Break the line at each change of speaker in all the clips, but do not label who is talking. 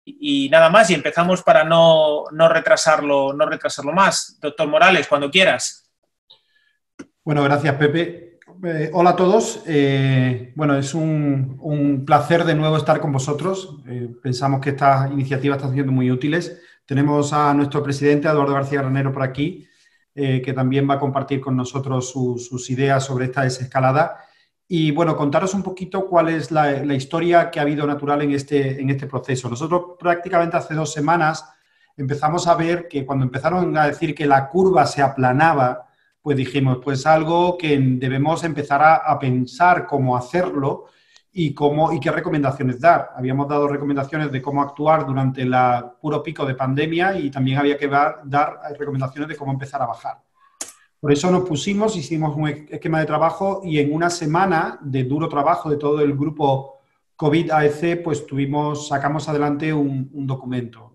y nada más, y empezamos para no retrasarlo más. Doctor Morales, cuando quieras.
Bueno, gracias, Pepe. Hola a todos. Bueno, es un placer de nuevo estar con vosotros. Pensamos que estas iniciativas están siendo muy útiles. Tenemos a nuestro presidente, Eduardo García Granero, por aquí, que también va a compartir con nosotros sus ideas sobre esta desescalada. Y, bueno, contaros un poquito cuál es la historia que ha habido natural en este proceso. Nosotros prácticamente hace 2 semanas empezamos a ver que cuando empezaron a decir que la curva se aplanaba, pues dijimos, pues algo que debemos empezar a pensar cómo hacerlo y qué recomendaciones dar. Habíamos dado recomendaciones de cómo actuar durante el puro pico de pandemia y también había que dar recomendaciones de cómo empezar a bajar. Por eso nos pusimos, hicimos un esquema de trabajo y en una semana de duro trabajo de todo el grupo COVID-AEC, pues sacamos adelante un documento.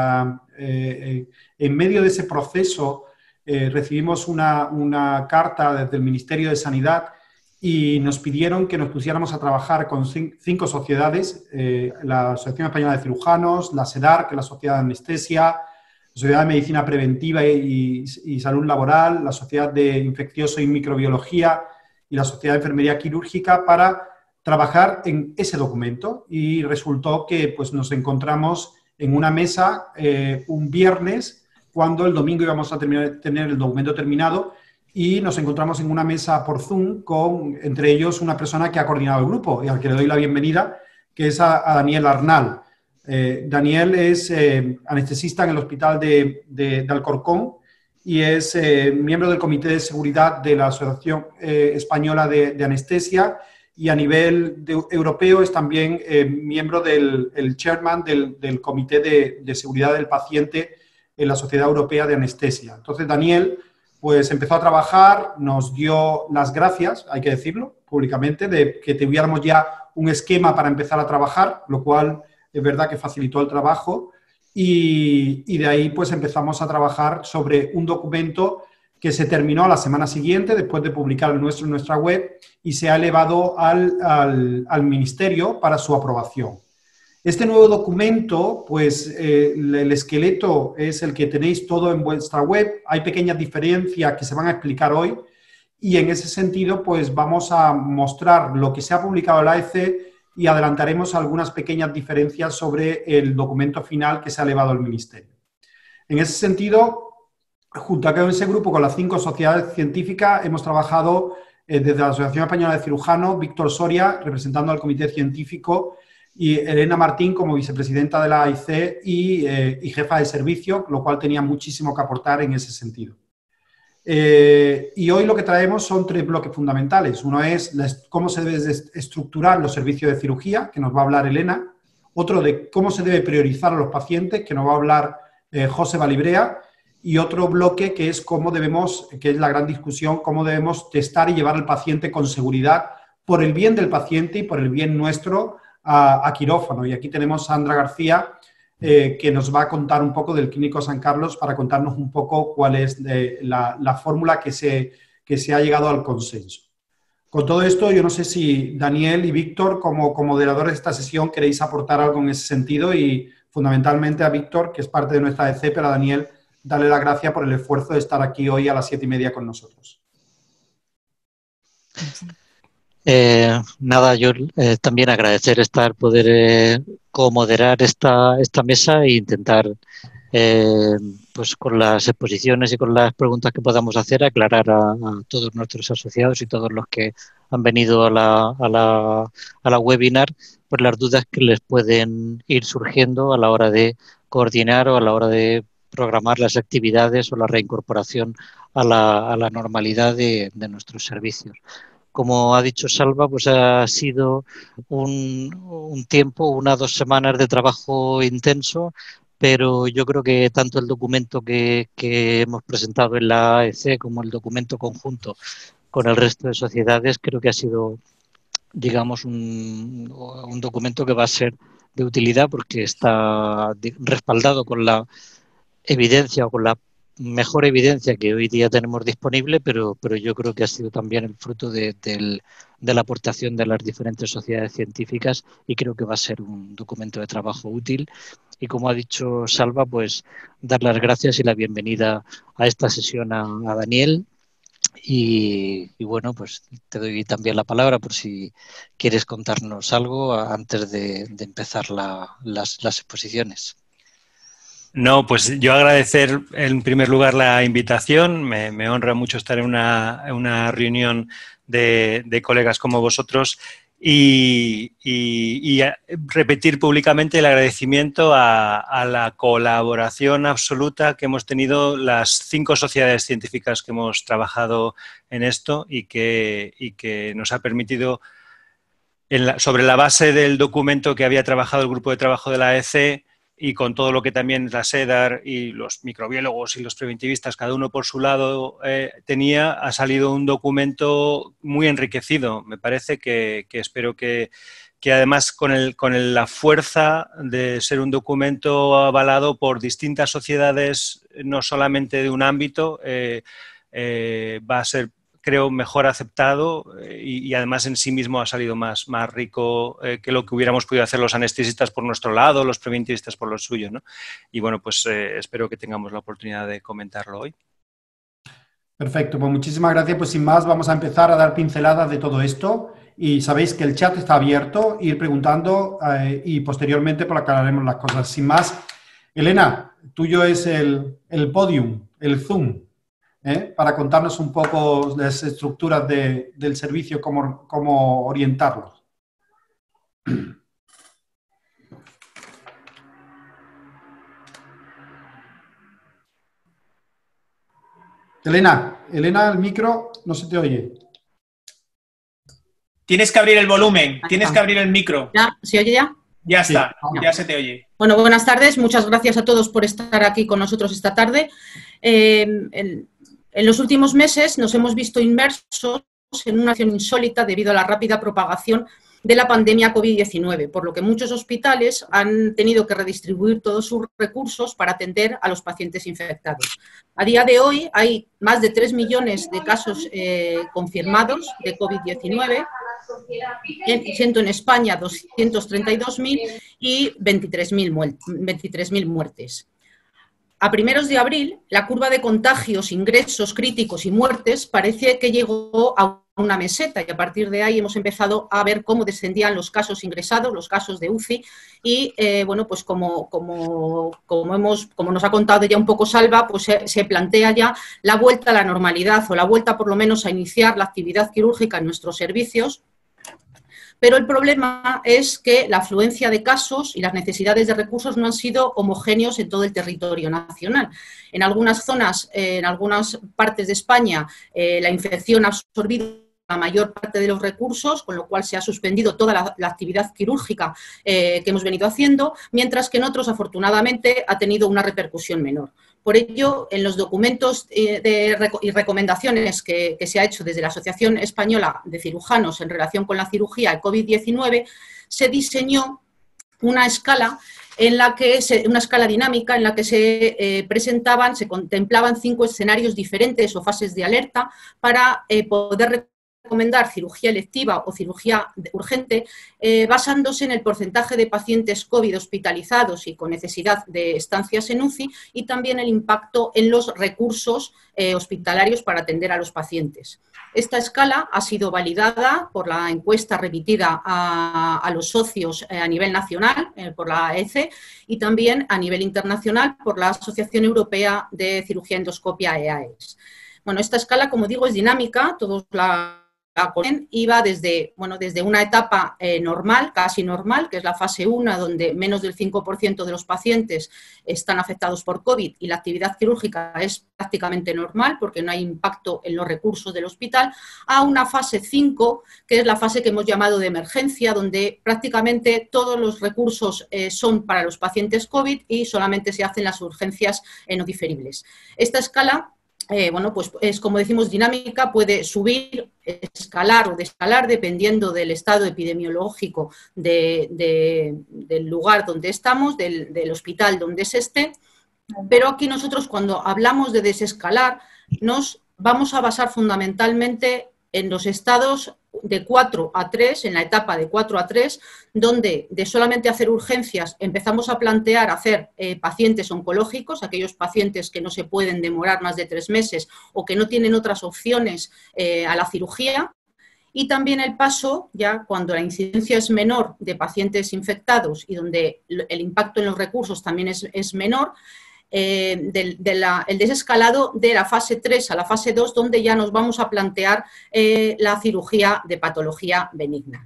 En medio de ese proceso, recibimos una carta desde el Ministerio de Sanidad y nos pidieron que nos pusiéramos a trabajar con 5 sociedades, la Asociación Española de Cirujanos, la SEDAR, que es la Sociedad de Anestesia, la Sociedad de Medicina Preventiva y Salud Laboral, la Sociedad de Infeccioso y Microbiología y la Sociedad de Enfermería Quirúrgica para trabajar en ese documento. Y resultó que pues, nos encontramos en una mesa un viernes, cuando el domingo íbamos a tener el documento terminado, y nos encontramos en una mesa por Zoom con, entre ellos, una persona que ha coordinado el grupo y al que le doy la bienvenida, que es a Daniel Arnal. Daniel es anestesista en el Hospital de Alcorcón y es miembro del Comité de Seguridad de la Asociación Española de Anestesia, y a nivel europeo es también miembro del chairman del Comité de Seguridad del Paciente en la Sociedad Europea de Anestesia. Entonces, Daniel pues empezó a trabajar, nos dio las gracias, hay que decirlo públicamente, de que tuviéramos ya un esquema para empezar a trabajar, lo cual es verdad que facilitó el trabajo, y de ahí pues empezamos a trabajar sobre un documento que se terminó a la semana siguiente, después de publicar el nuestro en nuestra web, y se ha elevado al Ministerio para su aprobación. Este nuevo documento, pues el esqueleto es el que tenéis todo en vuestra web. Hay pequeñas diferencias que se van a explicar hoy y en ese sentido, pues vamos a mostrar lo que se ha publicado en la AEC y adelantaremos algunas pequeñas diferencias sobre el documento final que se ha elevado al Ministerio. En ese sentido, junto a ese grupo con las 5 sociedades científicas, hemos trabajado desde la Asociación Española de Cirujanos, Víctor Soria, representando al Comité Científico, y Elena Martín como vicepresidenta de la AIC y jefa de servicio, lo cual tenía muchísimo que aportar en ese sentido. Y hoy lo que traemos son 3 bloques fundamentales. Uno es cómo se deben estructurar los servicios de cirugía, que nos va a hablar Elena. Otro de cómo se debe priorizar a los pacientes, que nos va a hablar José Balibrea. Y otro bloque que es que es la gran discusión, cómo debemos testar y llevar al paciente con seguridad por el bien del paciente y por el bien nuestro a quirófano. Y aquí tenemos a Sandra García, que nos va a contar un poco del Clínico San Carlos para contarnos un poco cuál es la fórmula que se ha llegado al consenso. Con todo esto, yo no sé si Daniel y Víctor, como moderadores de esta sesión, queréis aportar algo en ese sentido, y fundamentalmente a Víctor, que es parte de nuestra AEC, pero a Daniel, darle las gracias por el esfuerzo de estar aquí hoy a las 7:30 con nosotros.
Nada, yo también agradecer poder comoderar esta mesa e intentar, pues con las exposiciones y con las preguntas que podamos hacer, aclarar a todos nuestros asociados y todos los que han venido a la webinar, pues las dudas que les pueden ir surgiendo a la hora de coordinar o a la hora de programar las actividades o la reincorporación a la normalidad de nuestros servicios. Como ha dicho Salva, pues ha sido un tiempo, 1 o 2 semanas de trabajo intenso, pero yo creo que tanto el documento que hemos presentado en la AEC como el documento conjunto con el resto de sociedades, creo que ha sido, digamos, un documento que va a ser de utilidad porque está respaldado con la evidencia o con la mejor evidencia que hoy día tenemos disponible, pero yo creo que ha sido también el fruto de la aportación de las diferentes sociedades científicas y creo que va a ser un documento de trabajo útil. Y como ha dicho Salva, pues dar las gracias y la bienvenida a esta sesión a Daniel. Y bueno, pues te doy también la palabra por si quieres contarnos algo antes de empezar las exposiciones.
No, pues yo agradecer en primer lugar la invitación. Me honra mucho estar en una reunión de colegas como vosotros y repetir públicamente el agradecimiento a la colaboración absoluta que hemos tenido las 5 sociedades científicas que hemos trabajado en esto y que nos ha permitido, sobre la base del documento que había trabajado el grupo de trabajo de la AEC, y con todo lo que también la SEDAR y los microbiólogos y los preventivistas, cada uno por su lado, tenía, ha salido un documento muy enriquecido. Me parece que espero que además con la fuerza de ser un documento avalado por distintas sociedades, no solamente de un ámbito, va a ser, creo, mejor aceptado y además en sí mismo ha salido más rico que lo que hubiéramos podido hacer los anestesistas por nuestro lado, los preventivistas por lo suyo, ¿no? Y bueno, pues espero que tengamos la oportunidad de comentarlo hoy.
Perfecto, pues muchísimas gracias. Pues sin más, vamos a empezar a dar pinceladas de todo esto y sabéis que el chat está abierto, ir preguntando y posteriormente pues aclararemos las cosas. Sin más, Elena, tuyo es el podium, el Zoom. Para contarnos un poco las estructuras del servicio, cómo orientarlos. Elena, el micro no se te oye.
Tienes que abrir el volumen, tienes que abrir el micro.
¿Ya? ¿Se oye ya?
Ya está,
Sí.
ya se te oye.
Bueno, buenas tardes. Muchas gracias a todos por estar aquí con nosotros esta tarde. En los últimos meses nos hemos visto inmersos en una acción insólita debido a la rápida propagación de la pandemia COVID-19, por lo que muchos hospitales han tenido que redistribuir todos sus recursos para atender a los pacientes infectados. A día de hoy hay más de 3 millones de casos confirmados de COVID-19, siendo en España 232.000 y 23.000 muertes. A primeros de abril, la curva de contagios, ingresos críticos y muertes parece que llegó a una meseta y a partir de ahí hemos empezado a ver cómo descendían los casos ingresados, los casos de UCI y, bueno, pues como nos ha contado ya un poco Salva, pues se plantea ya la vuelta a la normalidad o la vuelta por lo menos a iniciar la actividad quirúrgica en nuestros servicios. Pero el problema es que la afluencia de casos y las necesidades de recursos no han sido homogéneos en todo el territorio nacional. En algunas zonas, en algunas partes de España, la infección ha absorbido la mayor parte de los recursos, con lo cual se ha suspendido toda la actividad quirúrgica que hemos venido haciendo, mientras que en otros, afortunadamente, ha tenido una repercusión menor. Por ello, en los documentos y recomendaciones que se ha hecho desde la Asociación Española de Cirujanos en relación con la cirugía de COVID-19, se diseñó una escala una escala dinámica en la que se contemplaban 5 escenarios diferentes o fases de alerta para poder recomendar cirugía electiva o cirugía urgente basándose en el porcentaje de pacientes COVID hospitalizados y con necesidad de estancias en UCI y también el impacto en los recursos hospitalarios para atender a los pacientes. Esta escala ha sido validada por la encuesta remitida a los socios a nivel nacional por la AEC y también a nivel internacional por la Asociación Europea de Cirugía Endoscopia EAES. Bueno, esta escala, como digo, es dinámica, todos la conocen, y va desde una etapa normal, casi normal, que es la fase 1, donde menos del 5% de los pacientes están afectados por COVID y la actividad quirúrgica es prácticamente normal porque no hay impacto en los recursos del hospital, a una fase 5, que es la fase que hemos llamado de emergencia, donde prácticamente todos los recursos son para los pacientes COVID y solamente se hacen las urgencias no diferibles. Esta escala bueno, pues es, como decimos, dinámica, puede subir, escalar o descalar dependiendo del estado epidemiológico del lugar donde estamos, del hospital donde se esté. Pero aquí nosotros, cuando hablamos de desescalar, nos vamos a basar fundamentalmente en los estados de 4 a 3, en la etapa de 4 a 3, donde de solamente hacer urgencias empezamos a plantear hacer pacientes oncológicos, aquellos pacientes que no se pueden demorar más de 3 meses o que no tienen otras opciones a la cirugía. Y también el paso, ya cuando la incidencia es menor de pacientes infectados y donde el impacto en los recursos también es menor, el desescalado de la fase 3 a la fase 2, donde ya nos vamos a plantear la cirugía de patología benigna.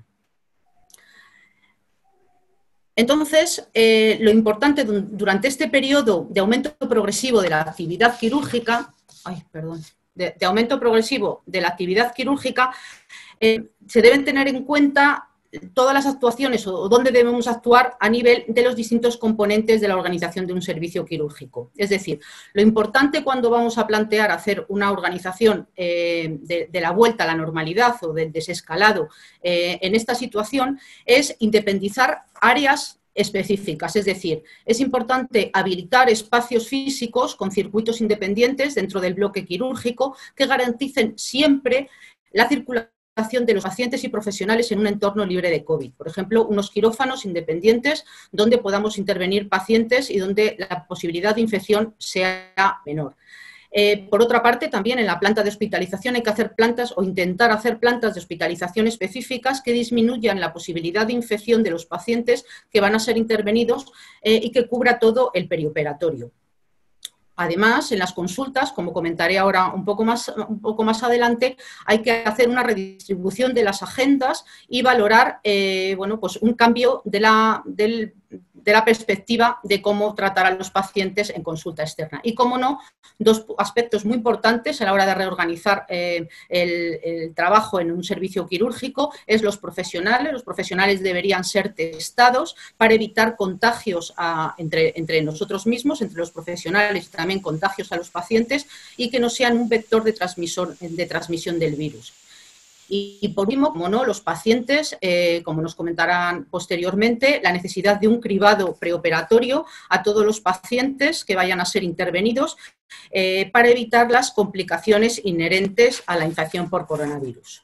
Entonces, lo importante durante este periodo de aumento progresivo de la actividad quirúrgica, de aumento progresivo de la actividad quirúrgica, se deben tener en cuenta todas las actuaciones o dónde debemos actuar a nivel de los distintos componentes de la organización de un servicio quirúrgico. Es decir, lo importante cuando vamos a plantear hacer una organización de la vuelta a la normalidad o del desescalado en esta situación es independizar áreas específicas, es decir, es importante habilitar espacios físicos con circuitos independientes dentro del bloque quirúrgico que garanticen siempre la circulación de los pacientes y profesionales en un entorno libre de COVID. Por ejemplo, unos quirófanos independientes donde podamos intervenir pacientes y donde la posibilidad de infección sea menor. Por otra parte, también en la planta de hospitalización hay que hacer plantas o intentar hacer plantas de hospitalización específicas que disminuyan la posibilidad de infección de los pacientes que van a ser intervenidos y que cubra todo el perioperatorio. Además, en las consultas, como comentaré ahora un poco más adelante, hay que hacer una redistribución de las agendas y valorar pues un cambio de la perspectiva de cómo tratar a los pacientes en consulta externa. Y, como no, dos aspectos muy importantes a la hora de reorganizar el trabajo en un servicio quirúrgico es los profesionales. Los profesionales deberían ser testados para evitar contagios entre nosotros mismos, entre los profesionales, y también contagios a los pacientes, y que no sean un vector de transmisión del virus. Y por último, como no, los pacientes, como nos comentarán posteriormente, la necesidad de un cribado preoperatorio a todos los pacientes que vayan a ser intervenidos para evitar las complicaciones inherentes a la infección por coronavirus.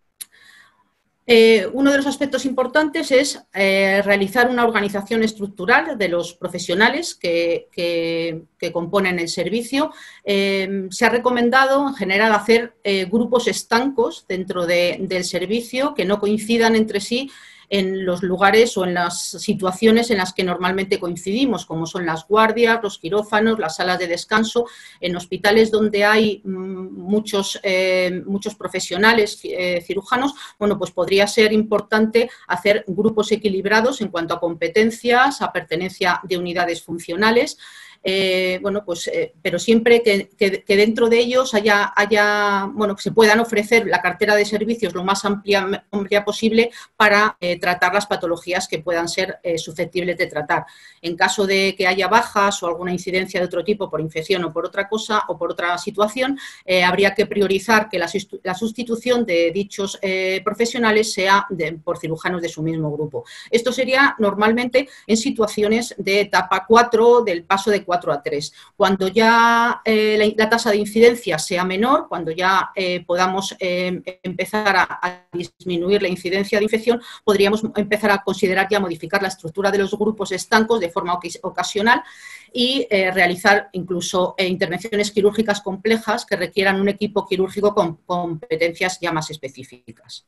Uno de los aspectos importantes es realizar una organización estructural de los profesionales que componen el servicio. Se ha recomendado en general hacer grupos estancos dentro del servicio que no coincidan entre sí en los lugares o en las situaciones en las que normalmente coincidimos, como son las guardias, los quirófanos, las salas de descanso. En hospitales donde hay muchos profesionales cirujanos, bueno, pues podría ser importante hacer grupos equilibrados en cuanto a competencias, a pertenencia de unidades funcionales. Pero siempre que dentro de ellos que se puedan ofrecer la cartera de servicios lo más amplia posible para tratar las patologías que puedan ser susceptibles de tratar. En caso de que haya bajas o alguna incidencia de otro tipo por infección o por otra cosa o por otra situación, habría que priorizar que la sustitución de dichos profesionales sea por cirujanos de su mismo grupo. Esto sería normalmente en situaciones de etapa 4, del paso de 4 a 3. Cuando ya la tasa de incidencia sea menor, cuando ya podamos empezar a disminuir la incidencia de infección, podríamos empezar a considerar ya modificar la estructura de los grupos estancos de forma ocasional y realizar incluso intervenciones quirúrgicas complejas que requieran un equipo quirúrgico con competencias ya más específicas.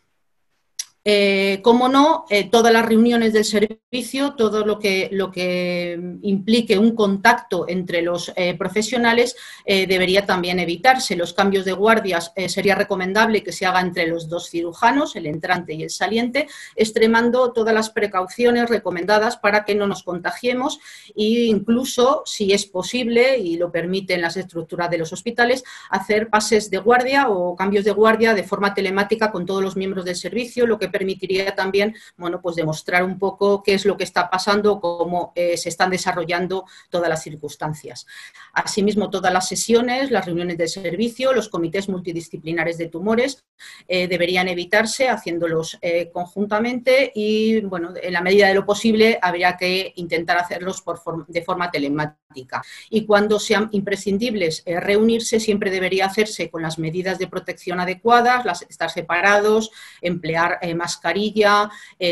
Como no, todas las reuniones del servicio, todo lo que implique un contacto entre los profesionales debería también evitarse. Los cambios de guardias sería recomendable que se haga entre los dos cirujanos, el entrante y el saliente, extremando todas las precauciones recomendadas para que no nos contagiemos e incluso, si es posible y lo permiten las estructuras de los hospitales, hacer pases de guardia o cambios de guardia de forma telemática con todos los miembros del servicio, lo que permitiría también, bueno, pues demostrar un poco qué es lo que está pasando, cómo se están desarrollando todas las circunstancias. Asimismo, todas las sesiones, las reuniones de servicio, los comités multidisciplinares de tumores deberían evitarse haciéndolos conjuntamente y, bueno, en la medida de lo posible habría que intentar hacerlos de forma telemática. Y cuando sean imprescindibles reunirse, siempre debería hacerse con las medidas de protección adecuadas, estar separados, emplear mascarilla,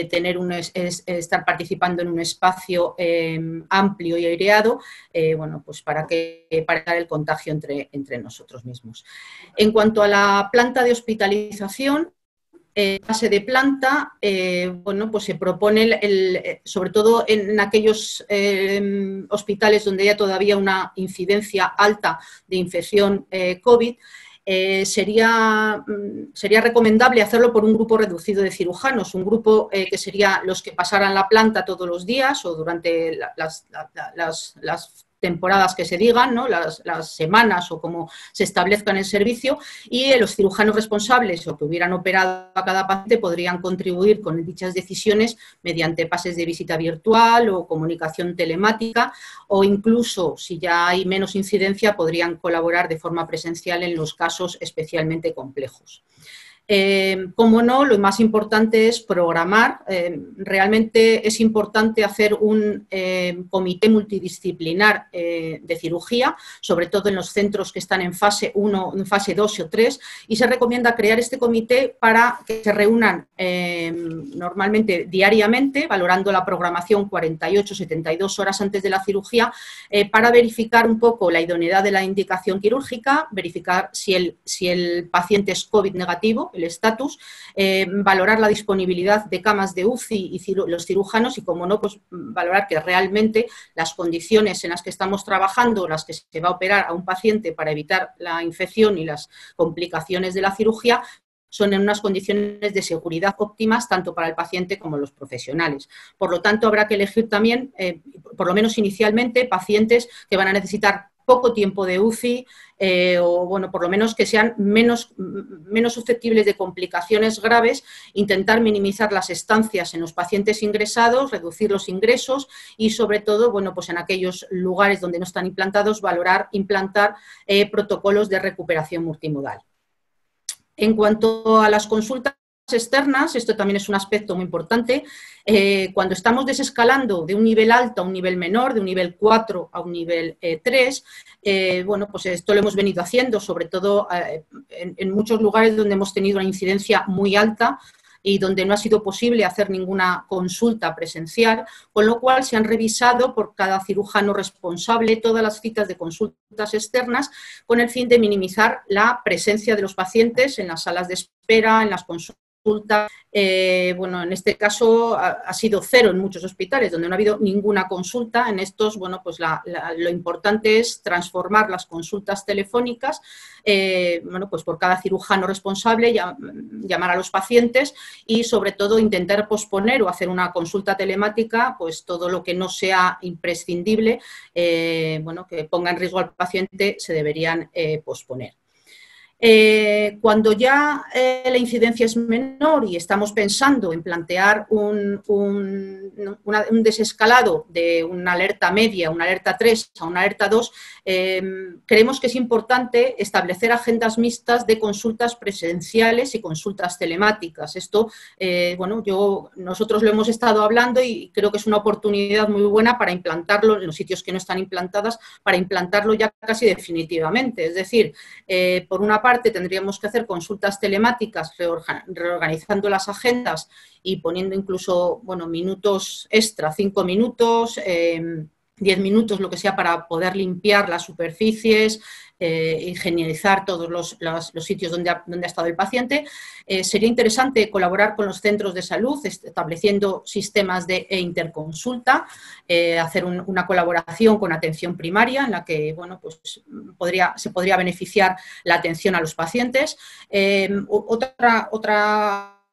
estar participando en un espacio amplio y aireado, bueno, pues para evitar el contagio entre nosotros mismos. En cuanto a la planta de hospitalización, fase de planta, bueno, pues se propone, sobre todo en aquellos hospitales donde haya todavía una incidencia alta de infección COVID, sería recomendable hacerlo por un grupo reducido de cirujanos, un grupo que sería los que pasaran la planta todos los días o durante las temporadas que se digan, ¿no? las semanas o como se establezca en el servicio, y los cirujanos responsables o que hubieran operado a cada paciente podrían contribuir con dichas decisiones mediante pases de visita virtual o comunicación telemática, o incluso, si ya hay menos incidencia, podrían colaborar de forma presencial en los casos especialmente complejos. Como no, lo más importante es programar. Realmente es importante hacer un comité multidisciplinar de cirugía, sobre todo en los centros que están en fase 1, en fase 2 o 3, y se recomienda crear este comité para que se reúnan normalmente diariamente, valorando la programación 48-72 horas antes de la cirugía, para verificar un poco la idoneidad de la indicación quirúrgica, verificar si el paciente es COVID negativo, el estatus, valorar la disponibilidad de camas de UCI y los cirujanos y, como no, pues valorar que realmente las condiciones en las que estamos trabajando, las que se va a operar a un paciente para evitar la infección y las complicaciones de la cirugía, son en unas condiciones de seguridad óptimas tanto para el paciente como los profesionales. Por lo tanto, habrá que elegir también, por lo menos inicialmente, pacientes que van a necesitar poco tiempo de UCI o, bueno, por lo menos que sean menos susceptibles de complicaciones graves, intentar minimizar las estancias en los pacientes ingresados, reducir los ingresos y, sobre todo, bueno, pues en aquellos lugares donde no están implantados, implantar protocolos de recuperación multimodal. En cuanto a las consultas externas, esto también es un aspecto muy importante. Cuando estamos desescalando de un nivel alto a un nivel menor, de un nivel 4 a un nivel 3, bueno, pues esto lo hemos venido haciendo, sobre todo en muchos lugares donde hemos tenido una incidencia muy alta y donde no ha sido posible hacer ninguna consulta presencial, con lo cual se han revisado por cada cirujano responsable todas las citas de consultas externas con el fin de minimizar la presencia de los pacientes en las salas de espera, en las consultas. Bueno, en este caso ha sido cero en muchos hospitales donde no ha habido ninguna consulta. En estos, bueno, pues lo importante es transformar las consultas telefónicas, bueno, pues por cada cirujano responsable, llamar a los pacientes y, sobre todo, intentar posponer o hacer una consulta telemática, pues todo lo que no sea imprescindible, bueno, que ponga en riesgo al paciente, se deberían posponer. Cuando ya la incidencia es menor y estamos pensando en plantear un desescalado de una alerta media, una alerta 3 a una alerta 2, creemos que es importante establecer agendas mixtas de consultas presenciales y consultas telemáticas. Esto, bueno, nosotros lo hemos estado hablando y creo que es una oportunidad muy buena para implantarlo en los sitios que no están implantadas, para implantarlo ya casi definitivamente. Es decir, por una parte tendríamos que hacer consultas telemáticas reorganizando las agendas y poniendo incluso, bueno, minutos extra, 5 minutos, 10 minutos, lo que sea, para poder limpiar las superficies, higienizar todos los sitios donde ha estado el paciente. Sería interesante colaborar con los centros de salud, estableciendo sistemas de interconsulta, hacer una colaboración con atención primaria, en la que, bueno, pues se podría beneficiar la atención a los pacientes. Otra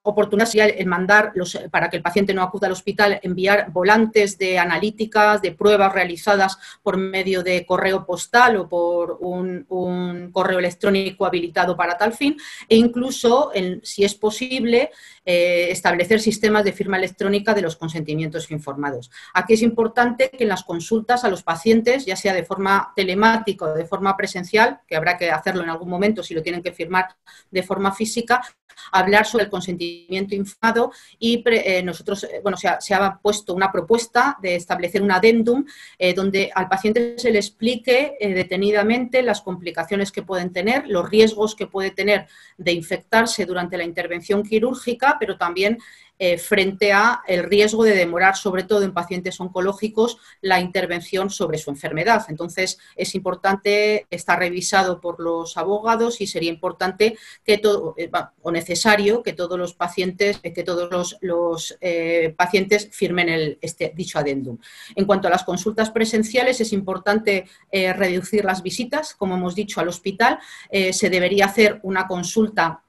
oportunidades sería el mandar, para que el paciente no acuda al hospital, enviar volantes de analíticas, de pruebas realizadas por medio de correo postal o por un correo electrónico habilitado para tal fin, e incluso, si es posible, establecer sistemas de firma electrónica de los consentimientos informados. Aquí es importante que en las consultas a los pacientes, ya sea de forma telemática o de forma presencial, que habrá que hacerlo en algún momento si lo tienen que firmar de forma física, hablar sobre el consentimiento informado y nosotros, bueno, se ha puesto una propuesta de establecer un adendum donde al paciente se le explique detenidamente las complicaciones que pueden tener, los riesgos que puede tener de infectarse durante la intervención quirúrgica, pero también frente a el riesgo de demorar, sobre todo en pacientes oncológicos, la intervención sobre su enfermedad. Entonces, es importante, está revisado por los abogados y sería importante que o necesario que todos los pacientes, pacientes firmen dicho adendum. En cuanto a las consultas presenciales, es importante reducir las visitas, como hemos dicho, al hospital. Se debería hacer una consulta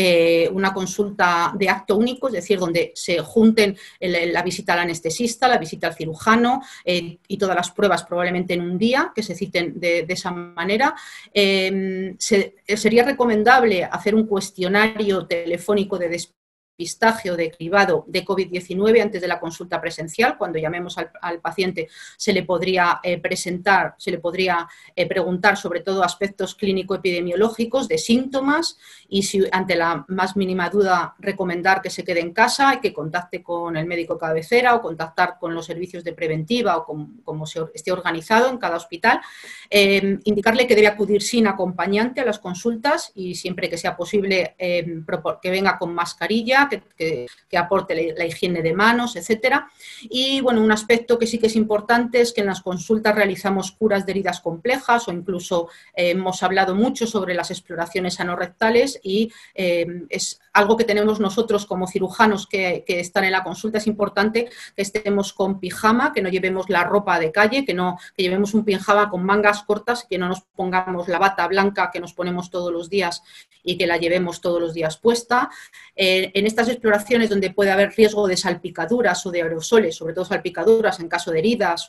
de acto único, es decir, donde se junten la visita al anestesista, la visita al cirujano y todas las pruebas probablemente en un día, que se citen de esa manera. Sería recomendable hacer un cuestionario telefónico de despistaje o de cribado de COVID-19 antes de la consulta presencial. Cuando llamemos al paciente se le podría preguntar sobre todo aspectos clínico-epidemiológicos de síntomas y si ante la más mínima duda recomendar que se quede en casa y que contacte con el médico cabecera o contactar con los servicios de preventiva o como se esté organizado en cada hospital. Indicarle que debe acudir sin acompañante a las consultas y siempre que sea posible que venga con mascarilla, que aporte la higiene de manos, etcétera. Y bueno, un aspecto que sí que es importante es que en las consultas realizamos curas de heridas complejas o incluso hemos hablado mucho sobre las exploraciones anorrectales y es algo que tenemos nosotros como cirujanos que están en la consulta. Es importante que estemos con pijama, que no llevemos la ropa de calle, que llevemos un pijama con mangas cortas, que no nos pongamos la bata blanca que nos ponemos todos los días y que la llevemos todos los días puesta. En estas exploraciones donde puede haber riesgo de salpicaduras o de aerosoles, sobre todo salpicaduras en caso de heridas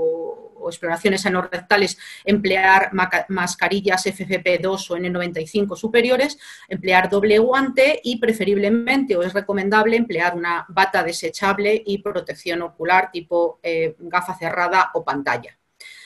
o exploraciones anorrectales, emplear mascarillas FFP2 o N95 superiores, emplear doble guante y preferiblemente o es recomendable emplear una bata desechable y protección ocular tipo gafa cerrada o pantalla.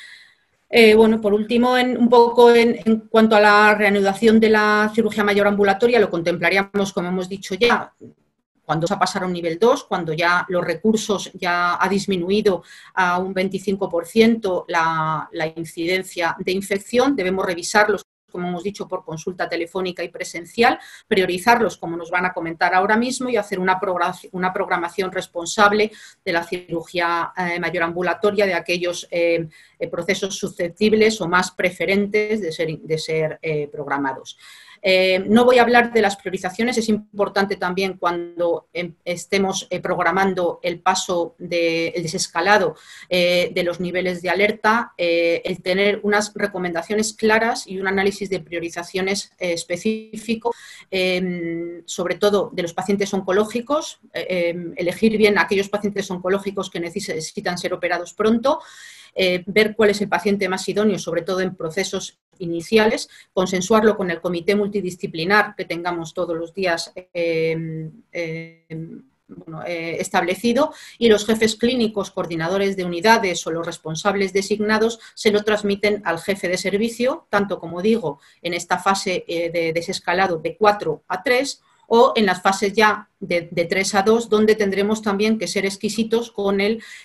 Bueno, por último, un poco en cuanto a la reanudación de la cirugía mayor ambulatoria, lo contemplaríamos, como hemos dicho ya, cuando se pasar a un nivel 2, cuando ya los recursos ya ha disminuido a un 25% la incidencia de infección, debemos revisarlos, como hemos dicho, por consulta telefónica y presencial, priorizarlos, como nos van a comentar ahora mismo, y hacer una programación responsable de la cirugía mayor ambulatoria de aquellos procesos susceptibles o más preferentes de ser programados. No voy a hablar de las priorizaciones, es importante también cuando estemos programando el paso el desescalado de los niveles de alerta, el tener unas recomendaciones claras y un análisis de priorizaciones específico, sobre todo de los pacientes oncológicos, elegir bien aquellos pacientes oncológicos que necesitan ser operados pronto, ver cuál es el paciente más idóneo, sobre todo en procesos iniciales, consensuarlo con el comité multidisciplinar que tengamos todos los días establecido y los jefes clínicos, coordinadores de unidades o los responsables designados se lo transmiten al jefe de servicio, tanto como digo, en esta fase de desescalado de 4 a 3 o en las fases ya de 3 a 2, donde tendremos también que ser exquisitos con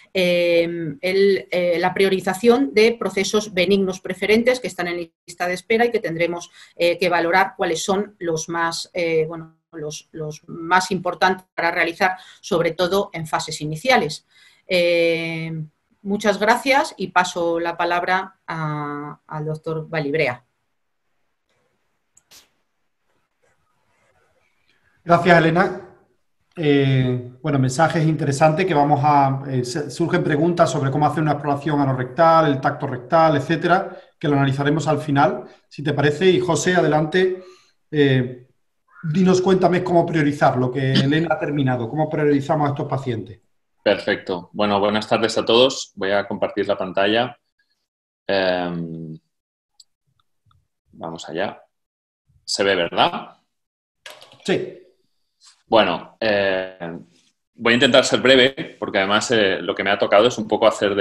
la priorización de procesos benignos preferentes que están en lista de espera y que tendremos que valorar cuáles son los más, los más importantes para realizar, sobre todo en fases iniciales. Muchas gracias y paso la palabra al doctor Vallibrea.
Gracias, Elena. Bueno, mensajes interesantes que vamos a... surgen preguntas sobre cómo hacer una exploración anorrectal, el tacto rectal, etcétera, que lo analizaremos al final, si te parece. Y José, adelante, cuéntame cómo priorizar lo que Elena ha terminado, cómo priorizamos a estos pacientes.
Perfecto. Bueno, buenas tardes a todos. Voy a compartir la pantalla. Vamos allá. ¿Se ve, verdad?
Sí.
Bueno, voy a intentar ser breve porque además lo que me ha tocado es un poco hacer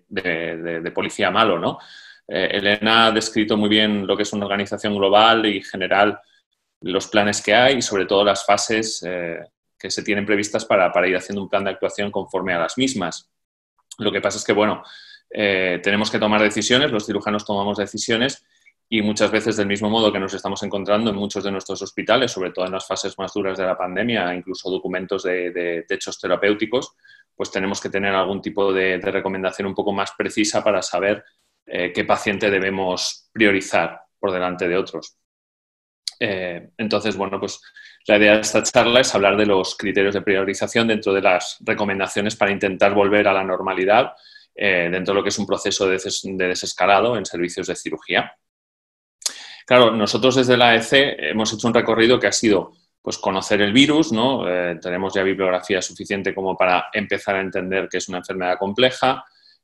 de policía malo, ¿no? Elena ha descrito muy bien lo que es una organización global y general, los planes que hay y sobre todo las fases que se tienen previstas para ir haciendo un plan de actuación conforme a las mismas. Lo que pasa es que, bueno, tenemos que tomar decisiones, los cirujanos tomamos decisiones y muchas veces del mismo modo que nos estamos encontrando en muchos de nuestros hospitales, sobre todo en las fases más duras de la pandemia, incluso documentos de techos terapéuticos, pues tenemos que tener algún tipo de recomendación un poco más precisa para saber qué paciente debemos priorizar por delante de otros. Entonces, bueno, pues la idea de esta charla es hablar de los criterios de priorización dentro de las recomendaciones para intentar volver a la normalidad dentro de lo que es un proceso de desescalado en servicios de cirugía. Claro, nosotros desde la AEC hemos hecho un recorrido que ha sido pues, conocer el virus, ¿no? Tenemos ya bibliografía suficiente como para empezar a entender que es una enfermedad compleja.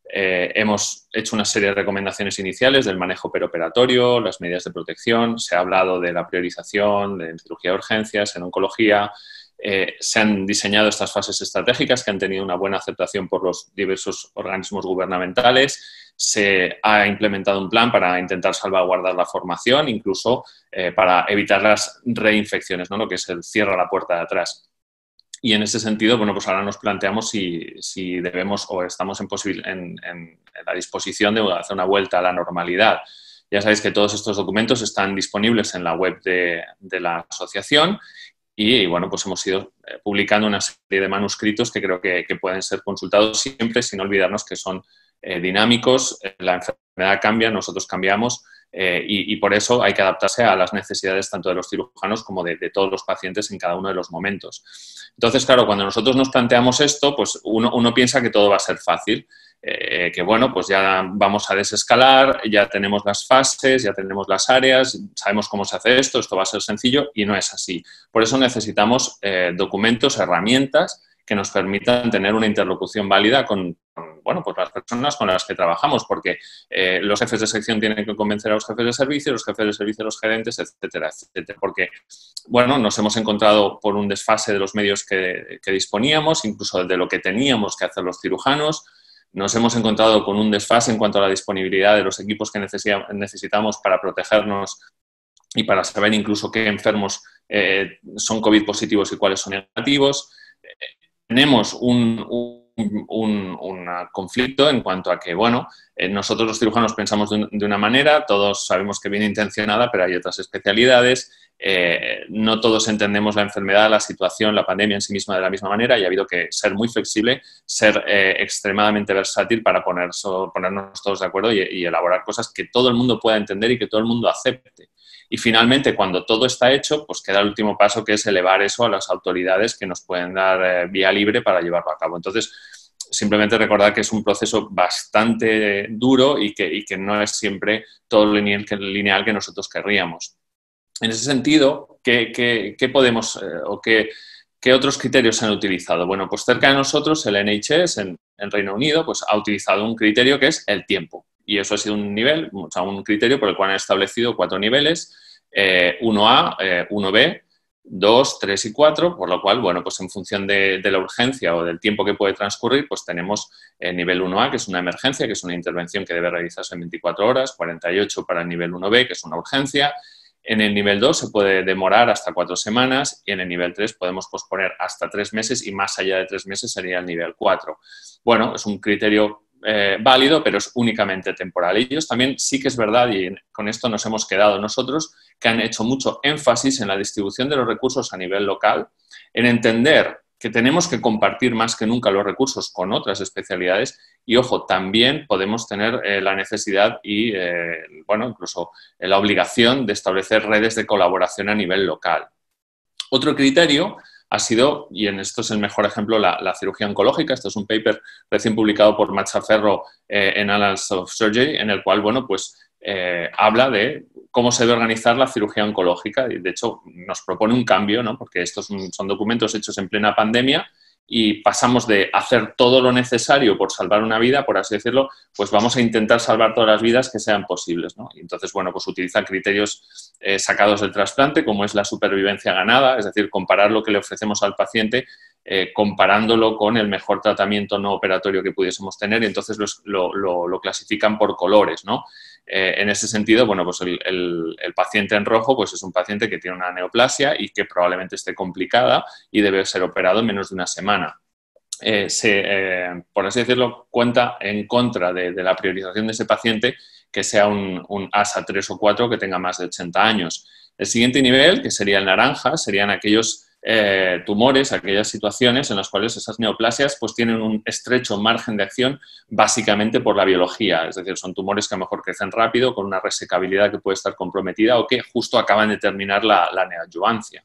Hemos hecho una serie de recomendaciones iniciales del manejo peroperatorio, las medidas de protección, se ha hablado de la priorización en cirugía de urgencias, en oncología, se han diseñado estas fases estratégicas que han tenido una buena aceptación por los diversos organismos gubernamentales, se ha implementado un plan para intentar salvaguardar la formación, incluso para evitar las reinfecciones, ¿no? Lo que es el cierra la puerta de atrás. Y en ese sentido, bueno, pues ahora nos planteamos si debemos o estamos en la disposición de hacer una vuelta a la normalidad. Ya sabéis que todos estos documentos están disponibles en la web de la asociación y, bueno, pues hemos ido publicando una serie de manuscritos que creo que pueden ser consultados siempre sin olvidarnos que son dinámicos, la enfermedad cambia, nosotros cambiamos. Y por eso hay que adaptarse a las necesidades tanto de los cirujanos como de todos los pacientes en cada uno de los momentos. Entonces, claro, cuando nosotros nos planteamos esto, pues uno piensa que todo va a ser fácil, que bueno, pues ya vamos a desescalar, ya tenemos las fases, ya tenemos las áreas, sabemos cómo se hace esto va a ser sencillo y no es así. Por eso necesitamos documentos, herramientas que nos permitan tener una interlocución válida con bueno, pues las personas con las que trabajamos, porque los jefes de sección tienen que convencer a los jefes de servicio, los jefes de servicio a los gerentes, etcétera, etcétera. Porque, bueno, nos hemos encontrado por un desfase de los medios que disponíamos, incluso de lo que teníamos que hacer los cirujanos. Nos hemos encontrado con un desfase en cuanto a la disponibilidad de los equipos que necesitamos para protegernos y para saber incluso qué enfermos son COVID positivos y cuáles son negativos. Tenemos un conflicto en cuanto a que, bueno, nosotros los cirujanos pensamos de una manera, todos sabemos que bien intencionada, pero hay otras especialidades, no todos entendemos la enfermedad, la situación, la pandemia en sí misma de la misma manera y ha habido que ser muy flexible, ser extremadamente versátil para ponernos todos de acuerdo y elaborar cosas que todo el mundo pueda entender y que todo el mundo acepte. Y finalmente, cuando todo está hecho, pues queda el último paso, que es elevar eso a las autoridades que nos pueden dar vía libre para llevarlo a cabo. Entonces, simplemente recordar que es un proceso bastante duro y que no es siempre todo lineal que nosotros querríamos. En ese sentido, ¿qué podemos o qué otros criterios se han utilizado? Bueno, pues cerca de nosotros, el NHS en Reino Unido, pues ha utilizado un criterio que es el tiempo. Y eso ha sido un criterio por el cual han establecido 4 niveles, 1A, 1B, 2, 3 y 4, por lo cual, bueno, pues en función de la urgencia o del tiempo que puede transcurrir, pues tenemos el nivel 1A, que es una emergencia, que es una intervención que debe realizarse en 24 horas, 48 para el nivel 1B, que es una urgencia. En el nivel 2 se puede demorar hasta 4 semanas y en el nivel 3 podemos posponer hasta 3 meses y más allá de 3 meses sería el nivel 4. Bueno, es un criterio válido, pero es únicamente temporal. Ellos también sí que es verdad, y con esto nos hemos quedado nosotros, que han hecho mucho énfasis en la distribución de los recursos a nivel local, en entender que tenemos que compartir más que nunca los recursos con otras especialidades y, ojo, también podemos tener la necesidad y, bueno, incluso la obligación de establecer redes de colaboración a nivel local. Otro criterio ha sido, y en esto es el mejor ejemplo, la cirugía oncológica. Esto es un paper recién publicado por Machaferro en Annals of Surgery, en el cual, bueno, pues habla de cómo se debe organizar la cirugía oncológica. De hecho, nos propone un cambio, ¿no? Porque estos son documentos hechos en plena pandemia y pasamos de hacer todo lo necesario por salvar una vida, por así decirlo, pues vamos a intentar salvar todas las vidas que sean posibles, ¿no? Y entonces, bueno, pues utiliza criterios sacados del trasplante, como es la supervivencia ganada, es decir, comparar lo que le ofrecemos al paciente comparándolo con el mejor tratamiento no operatorio que pudiésemos tener, y entonces lo clasifican por colores, ¿no? En ese sentido, bueno, pues el paciente en rojo pues es un paciente que tiene una neoplasia y que probablemente esté complicada y debe ser operado en menos de una semana. Por así decirlo, cuenta en contra de la priorización de ese paciente que sea un ASA 3 o 4 que tenga más de 80 años. El siguiente nivel, que sería el naranja, serían aquellos tumores, aquellas situaciones en las cuales esas neoplasias pues tienen un estrecho margen de acción básicamente por la biología, es decir, son tumores que a lo mejor crecen rápido, con una resecabilidad que puede estar comprometida o que justo acaban de terminar la neoadjuvancia.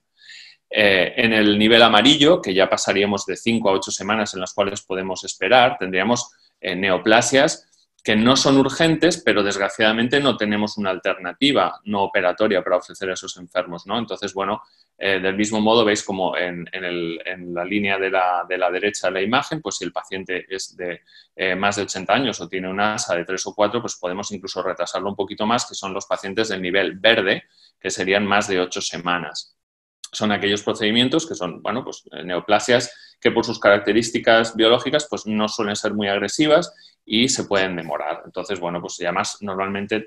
En el nivel amarillo, que ya pasaríamos de 5 a 8 semanas en las cuales podemos esperar, tendríamos neoplasias que no son urgentes, pero desgraciadamente no tenemos una alternativa no operatoria para ofrecer a esos enfermos, ¿no? Entonces, bueno, del mismo modo veis como en la línea de la derecha de la imagen, pues si el paciente es de más de 80 años o tiene una ASA de 3 o 4, pues podemos incluso retrasarlo un poquito más, que son los pacientes del nivel verde, que serían más de 8 semanas. Son aquellos procedimientos que son, bueno, pues neoplasias que por sus características biológicas pues no suelen ser muy agresivas y se pueden demorar. Entonces, bueno, pues además normalmente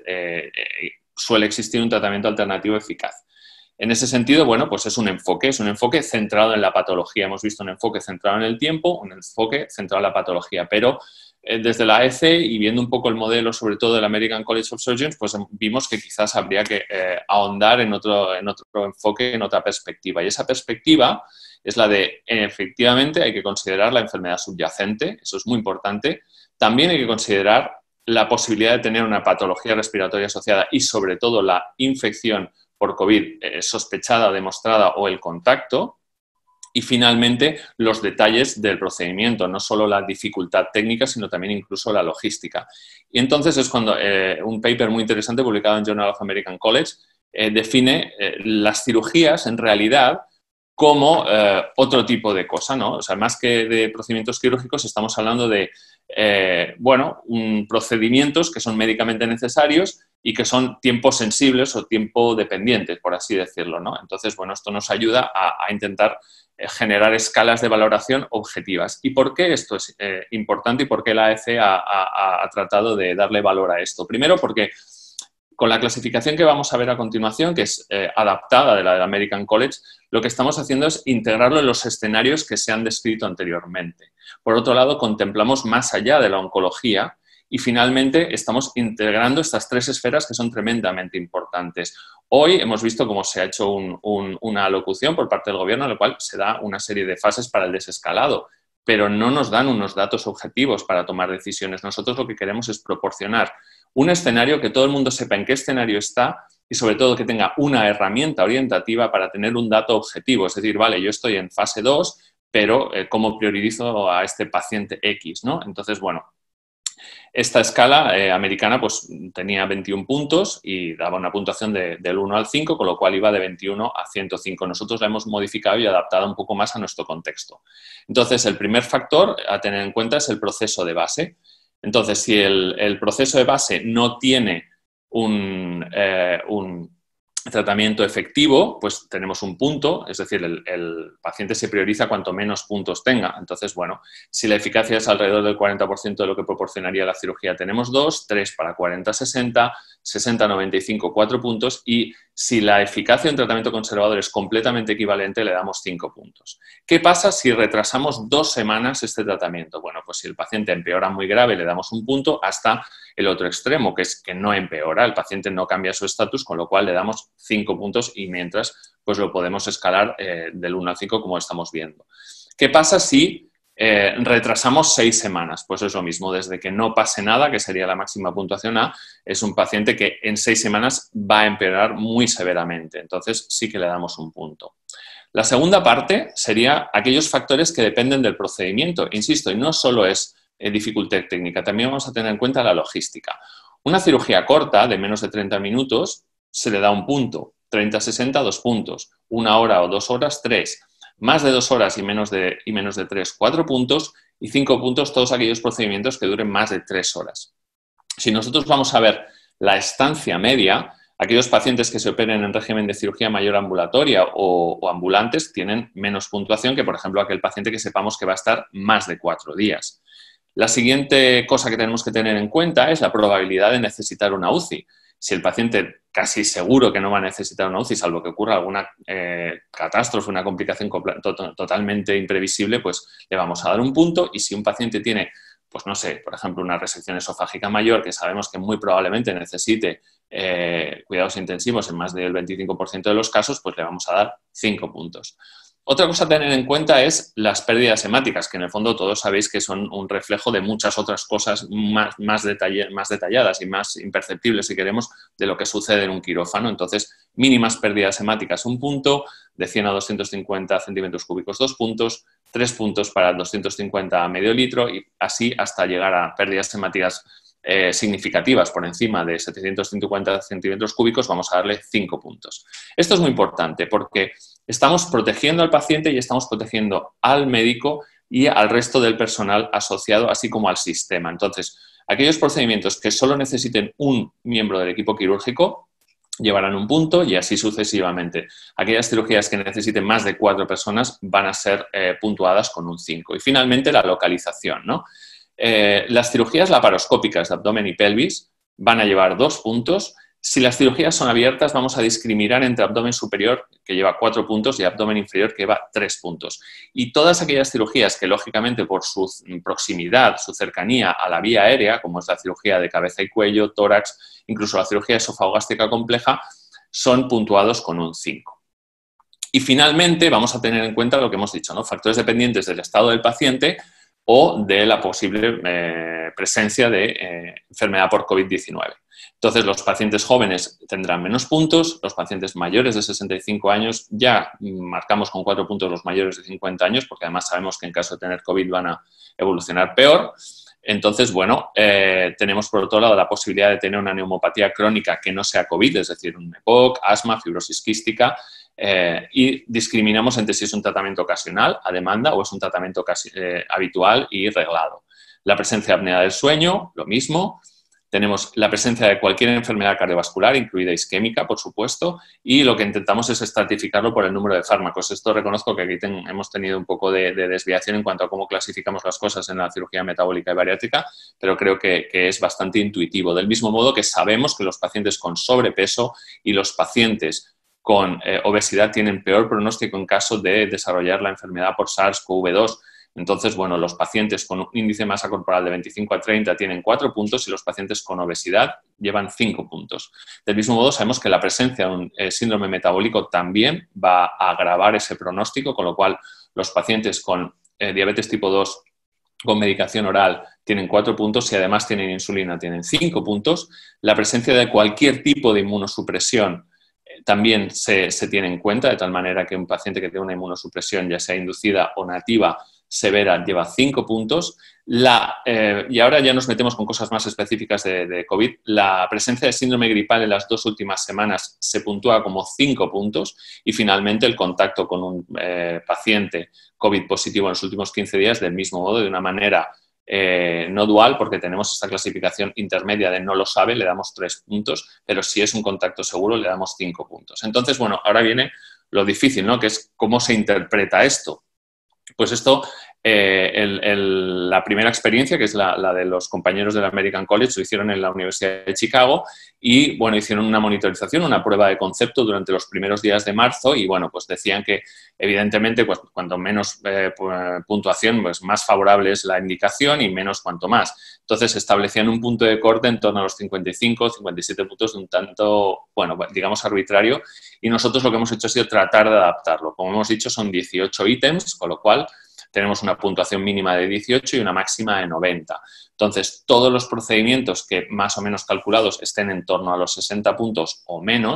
suele existir un tratamiento alternativo eficaz. En ese sentido, bueno, pues es un enfoque centrado en la patología. Hemos visto un enfoque centrado en el tiempo, un enfoque centrado en la patología, pero desde la AEC y viendo un poco el modelo, sobre todo del American College of Surgeons, pues vimos que quizás habría que ahondar en otro enfoque, en otra perspectiva. Y esa perspectiva es la de, efectivamente, hay que considerar la enfermedad subyacente, eso es muy importante. También hay que considerar la posibilidad de tener una patología respiratoria asociada y, sobre todo, la infección por COVID sospechada, demostrada o el contacto. Y, finalmente, los detalles del procedimiento, no solo la dificultad técnica, sino también incluso la logística. Y entonces es cuando un paper muy interesante publicado en Journal of American College define las cirugías, en realidad, como otro tipo de cosa, ¿no? O sea, más que de procedimientos quirúrgicos, estamos hablando de, procedimientos que son médicamente necesarios y que son tiempo sensibles o tiempo dependientes, por así decirlo, ¿no? Entonces, bueno, esto nos ayuda a intentar generar escalas de valoración objetivas. ¿Y por qué esto es importante y por qué la AEC ha tratado de darle valor a esto? Primero, porque con la clasificación que vamos a ver a continuación, que es adaptada de la del American College, lo que estamos haciendo es integrarlo en los escenarios que se han descrito anteriormente. Por otro lado, contemplamos más allá de la oncología y finalmente estamos integrando estas tres esferas que son tremendamente importantes. Hoy hemos visto cómo se ha hecho una alocución por parte del gobierno en la cual se da una serie de fases para el desescalado, pero no nos dan unos datos objetivos para tomar decisiones. Nosotros lo que queremos es proporcionar un escenario que todo el mundo sepa en qué escenario está y sobre todo que tenga una herramienta orientativa para tener un dato objetivo. Es decir, vale, yo estoy en fase 2, pero ¿cómo priorizo a este paciente X, ¿no? Entonces, bueno, esta escala americana pues tenía 21 puntos y daba una puntuación del 1 al 5, con lo cual iba de 21 a 105. Nosotros la hemos modificado y adaptado un poco más a nuestro contexto. Entonces, el primer factor a tener en cuenta es el proceso de base. Entonces, si el proceso de base no tiene un tratamiento efectivo, pues tenemos un punto, es decir, el paciente se prioriza cuanto menos puntos tenga. Entonces, bueno, si la eficacia es alrededor del 40% de lo que proporcionaría la cirugía, tenemos 2, 3 para 40-60, 60-95, 4 puntos, y si la eficacia de un tratamiento conservador es completamente equivalente, le damos 5 puntos. ¿Qué pasa si retrasamos 2 semanas este tratamiento? Bueno, pues si el paciente empeora muy grave, le damos un punto, hasta el otro extremo, que es que no empeora, el paciente no cambia su estatus, con lo cual le damos 5 puntos y mientras pues lo podemos escalar del 1 al 5 como estamos viendo. ¿Qué pasa si retrasamos 6 semanas? Pues es lo mismo, desde que no pase nada, que sería la máxima puntuación A, es un paciente que en 6 semanas va a empeorar muy severamente, entonces sí que le damos un punto. La segunda parte sería aquellos factores que dependen del procedimiento, insisto, y no solo es dificultad técnica, también vamos a tener en cuenta la logística. Una cirugía corta, de menos de 30 minutos, se le da 1 punto. 30-60, 2 puntos. 1 hora o 2 horas, 3. Más de 2 horas y menos de 3, 4 puntos. Y 5 puntos todos aquellos procedimientos que duren más de 3 horas. Si nosotros vamos a ver la estancia media, aquellos pacientes que se operen en régimen de cirugía mayor ambulatoria o ambulantes tienen menos puntuación que, por ejemplo, aquel paciente que sepamos que va a estar más de 4 días. La siguiente cosa que tenemos que tener en cuenta es la probabilidad de necesitar una UCI. Si el paciente casi seguro que no va a necesitar una UCI, salvo que ocurra alguna catástrofe, una complicación totalmente imprevisible, pues le vamos a dar 1 punto. Y si un paciente tiene, pues no sé, por ejemplo, una resección esofágica mayor, que sabemos que muy probablemente necesite cuidados intensivos en más del 25% de los casos, pues le vamos a dar 5 puntos. Otra cosa a tener en cuenta es las pérdidas hemáticas, que en el fondo todos sabéis que son un reflejo de muchas otras cosas más detalladas y más imperceptibles, si queremos, de lo que sucede en un quirófano. Entonces, mínimas pérdidas hemáticas 1 punto, de 100 a 250 centímetros cúbicos 2 puntos, 3 puntos para 250 a medio litro y así hasta llegar a pérdidas hemáticas significativas por encima de 750 centímetros cúbicos, vamos a darle 5 puntos. Esto es muy importante porque estamos protegiendo al paciente y estamos protegiendo al médico y al resto del personal asociado, así como al sistema. Entonces, aquellos procedimientos que solo necesiten un miembro del equipo quirúrgico llevarán 1 punto y así sucesivamente. Aquellas cirugías que necesiten más de 4 personas van a ser puntuadas con un 5. Y finalmente, la localización, ¿no? Las cirugías laparoscópicas de abdomen y pelvis van a llevar 2 puntos. Si las cirugías son abiertas, vamos a discriminar entre abdomen superior, que lleva 4 puntos, y abdomen inferior, que lleva 3 puntos. Y todas aquellas cirugías que, lógicamente, por su proximidad, su cercanía a la vía aérea, como es la cirugía de cabeza y cuello, tórax, incluso la cirugía esofagogástrica compleja, son puntuados con un 5. Y finalmente, vamos a tener en cuenta lo que hemos dicho, ¿no? Factores dependientes del estado del paciente o de la posible presencia de enfermedad por COVID-19. Entonces, los pacientes jóvenes tendrán menos puntos, los pacientes mayores de 65 años ya marcamos con 4 puntos los mayores de 50 años, porque además sabemos que en caso de tener COVID van a evolucionar peor. Entonces, bueno, tenemos por otro lado la posibilidad de tener una neumopatía crónica que no sea COVID, es decir, un EPOC, asma, fibrosis quística, y discriminamos entre si es un tratamiento ocasional, a demanda, o es un tratamiento habitual y reglado. La presencia de apnea del sueño, lo mismo. Tenemos la presencia de cualquier enfermedad cardiovascular, incluida isquémica, por supuesto, y lo que intentamos es estratificarlo por el número de fármacos. Esto reconozco que aquí hemos tenido un poco de desviación en cuanto a cómo clasificamos las cosas en la cirugía metabólica y bariátrica, pero creo que es bastante intuitivo. Del mismo modo que sabemos que los pacientes con sobrepeso y los pacientes con obesidad tienen peor pronóstico en caso de desarrollar la enfermedad por SARS-CoV-2. Entonces, bueno, los pacientes con un índice de masa corporal de 25 a 30 tienen 4 puntos y los pacientes con obesidad llevan 5 puntos. Del mismo modo, sabemos que la presencia de un síndrome metabólico también va a agravar ese pronóstico, con lo cual los pacientes con diabetes tipo 2 con medicación oral tienen 4 puntos y además tienen insulina, tienen 5 puntos. La presencia de cualquier tipo de inmunosupresión también se tiene en cuenta, de tal manera que un paciente que tiene una inmunosupresión, ya sea inducida o nativa, severa, lleva 5 puntos. Y ahora ya nos metemos con cosas más específicas de COVID. La presencia de síndrome gripal en las 2 últimas semanas se puntúa como 5 puntos y finalmente el contacto con un paciente COVID positivo en los últimos 15 días, del mismo modo, de una manera no dual, porque tenemos esta clasificación intermedia de no lo sabe, le damos 3 puntos, pero si es un contacto seguro le damos 5 puntos. Entonces, bueno, ahora viene lo difícil, ¿no? Que es cómo se interpreta esto. Pues esto, la primera experiencia, que es la de los compañeros del American College, lo hicieron en la Universidad de Chicago y, bueno, hicieron una monitorización, una prueba de concepto durante los primeros días de marzo y, bueno, pues decían que, evidentemente, pues, cuanto menos puntuación, pues más favorable es la indicación y menos cuanto más. Entonces, establecían un punto de corte en torno a los 55, 57 puntos, de un tanto, bueno, digamos, arbitrario, y nosotros lo que hemos hecho ha sido tratar de adaptarlo. Como hemos dicho, son 18 ítems, con lo cual tenemos una puntuación mínima de 18 y una máxima de 90. Entonces, todos los procedimientos que más o menos calculados estén en torno a los 60 puntos o menos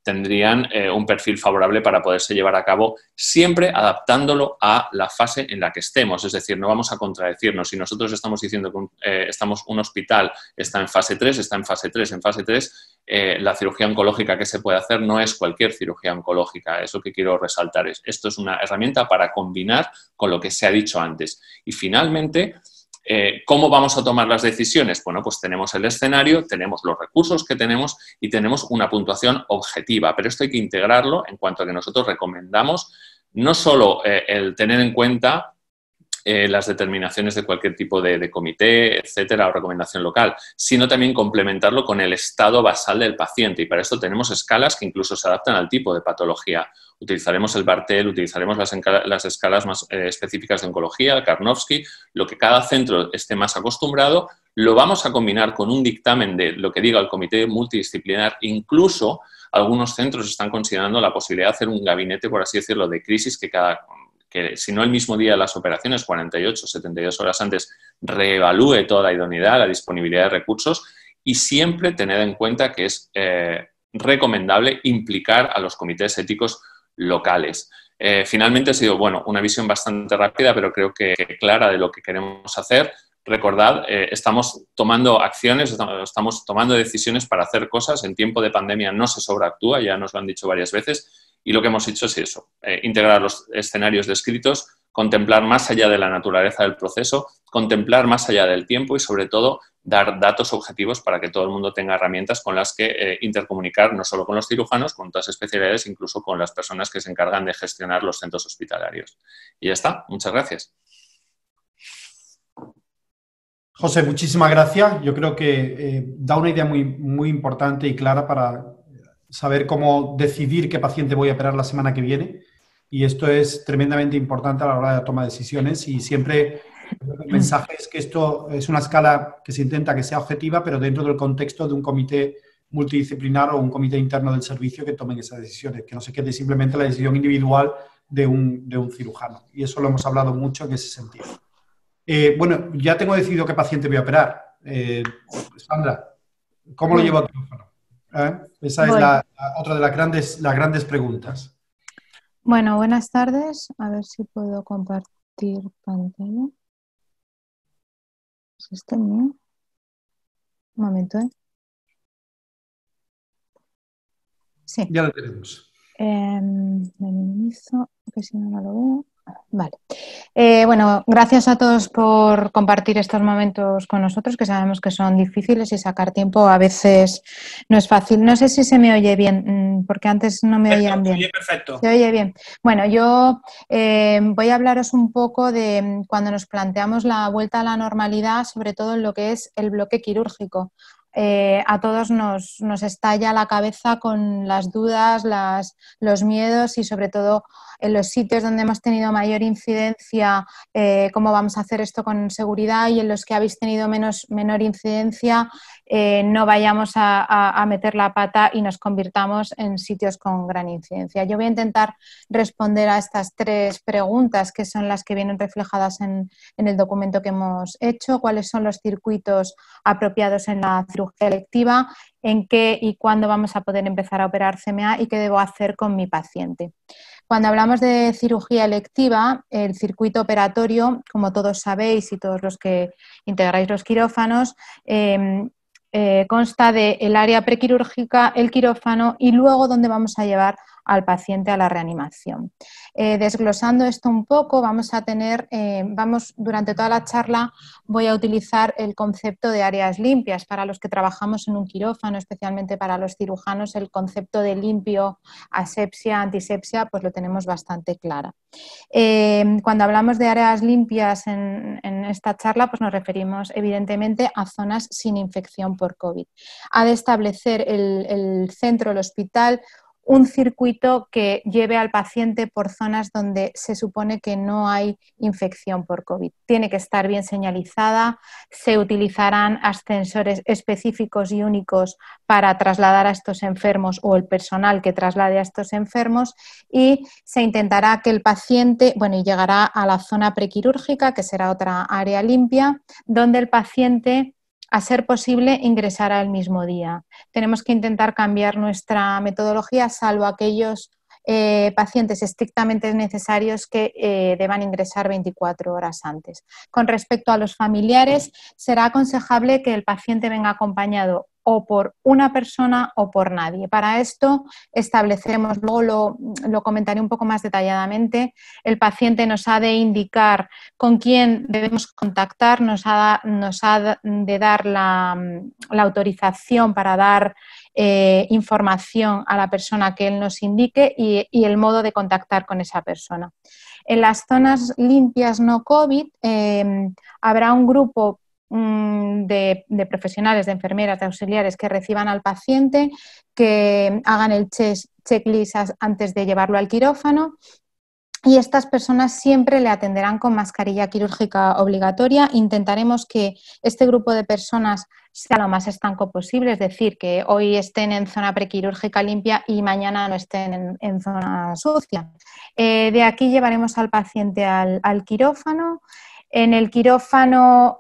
tendrían un perfil favorable para poderse llevar a cabo, siempre adaptándolo a la fase en la que estemos. Es decir, no vamos a contradecirnos. Si nosotros estamos diciendo que un hospital está en fase 3, está en fase 3. En fase 3, la cirugía oncológica que se puede hacer no es cualquier cirugía oncológica. Eso que quiero resaltar es, esto es una herramienta para combinar con lo que se ha dicho antes. Y finalmente, ¿cómo vamos a tomar las decisiones? Bueno, pues tenemos el escenario, tenemos los recursos que tenemos y tenemos una puntuación objetiva, pero esto hay que integrarlo en cuanto a que nosotros recomendamos no solo el tener en cuenta las determinaciones de cualquier tipo de comité, etcétera, o recomendación local, sino también complementarlo con el estado basal del paciente. Y para esto tenemos escalas que incluso se adaptan al tipo de patología. Utilizaremos el Bartel, utilizaremos las escalas más específicas de oncología, el Karnofsky, lo que cada centro esté más acostumbrado, lo vamos a combinar con un dictamen de lo que diga el comité multidisciplinar. Incluso algunos centros están considerando la posibilidad de hacer un gabinete, por así decirlo, de crisis que si no el mismo día de las operaciones, 48, 72 horas antes, reevalúe toda la idoneidad, la disponibilidad de recursos y siempre tener en cuenta que es recomendable implicar a los comités éticos locales. Finalmente ha sido, bueno, una visión bastante rápida, pero creo que clara de lo que queremos hacer. Recordad, estamos tomando acciones, estamos tomando decisiones para hacer cosas. En tiempo de pandemia no se sobreactúa, ya nos lo han dicho varias veces. Y lo que hemos hecho es eso, integrar los escenarios descritos, contemplar más allá de la naturaleza del proceso, contemplar más allá del tiempo y, sobre todo, dar datos objetivos para que todo el mundo tenga herramientas con las que intercomunicar no solo con los cirujanos, con otras especialidades, incluso con las personas que se encargan de gestionar los centros hospitalarios. Y ya está. Muchas gracias.
José, muchísimas gracias. Yo creo que da una idea muy importante y clara para saber cómo decidir qué paciente voy a operar la semana que viene, y esto es tremendamente importante a la hora de la toma de decisiones. Y siempre el mensaje es que esto es una escala que se intenta que sea objetiva, pero dentro del contexto de un comité multidisciplinar o un comité interno del servicio que tomen esas decisiones, que no se quede simplemente la decisión individual de un cirujano. Y eso lo hemos hablado mucho en ese sentido. Bueno, ya tengo decidido qué paciente voy a operar. Sandra, ¿cómo lo llevo a quirófano? Esa es otra de las grandes preguntas.
Bueno, buenas tardes. A ver si puedo compartir pantalla. ¿Es este mío? Un momento, ¿eh? Sí.
Ya lo tenemos.
Me minimizo, que si no lo veo. Vale. Bueno, gracias a todos por compartir estos momentos con nosotros, que sabemos que son difíciles y sacar tiempo a veces no es fácil. No sé si se me oye bien, porque antes no me oían bien.
Se oye perfecto.
Se oye bien. Bueno, yo voy a hablaros un poco de cuando nos planteamos la vuelta a la normalidad, sobre todo en lo que es el bloque quirúrgico. A todos nos estalla la cabeza con las dudas, los miedos y sobre todo en los sitios donde hemos tenido mayor incidencia, cómo vamos a hacer esto con seguridad, y en los que habéis tenido menor incidencia, no vayamos a meter la pata y nos convirtamos en sitios con gran incidencia. Yo voy a intentar responder a estas tres preguntas, que son las que vienen reflejadas en el documento que hemos hecho: cuáles son los circuitos apropiados en la cirugía electiva, en qué y cuándo vamos a poder empezar a operar CMA y qué debo hacer con mi paciente. Cuando hablamos de cirugía electiva, el circuito operatorio, como todos sabéis y todos los que integráis los quirófanos, consta del área prequirúrgica, el quirófano y luego donde vamos a llevar al paciente a la reanimación. Desglosando esto un poco, vamos a tener, durante toda la charla voy a utilizar el concepto de áreas limpias. Para los que trabajamos en un quirófano, especialmente para los cirujanos, el concepto de limpio, asepsia, antisepsia, pues lo tenemos bastante clara. Cuando hablamos de áreas limpias en esta charla, pues nos referimos evidentemente a zonas sin infección por COVID. Ha de establecer el centro, el hospital, un circuito que lleve al paciente por zonas donde se supone que no hay infección por COVID. Tiene que estar bien señalizada, se utilizarán ascensores específicos y únicos para trasladar a estos enfermos o el personal que traslade a estos enfermos, y se intentará que el paciente, y llegará a la zona prequirúrgica, que será otra área limpia, donde el paciente a ser posible, ingresará el mismo día. Tenemos que intentar cambiar nuestra metodología, salvo aquellos pacientes estrictamente necesarios que deban ingresar 24 horas antes. Con respecto a los familiares, será aconsejable que el paciente venga acompañado o por una persona o por nadie. Para esto estableceremos, luego lo comentaré un poco más detalladamente, el paciente nos ha de indicar con quién debemos contactar, nos ha de dar la autorización para dar información a la persona que él nos indique y el modo de contactar con esa persona. En las zonas limpias no COVID habrá un grupo de profesionales, de enfermeras, de auxiliares que reciban al paciente, que hagan el checklist antes de llevarlo al quirófano. Y estas personas siempre le atenderán con mascarilla quirúrgica obligatoria. Intentaremos que este grupo de personas sea lo más estanco posible, es decir, que hoy estén en zona prequirúrgica limpia y mañana no estén en zona sucia. De aquí llevaremos al paciente al quirófano. En el quirófano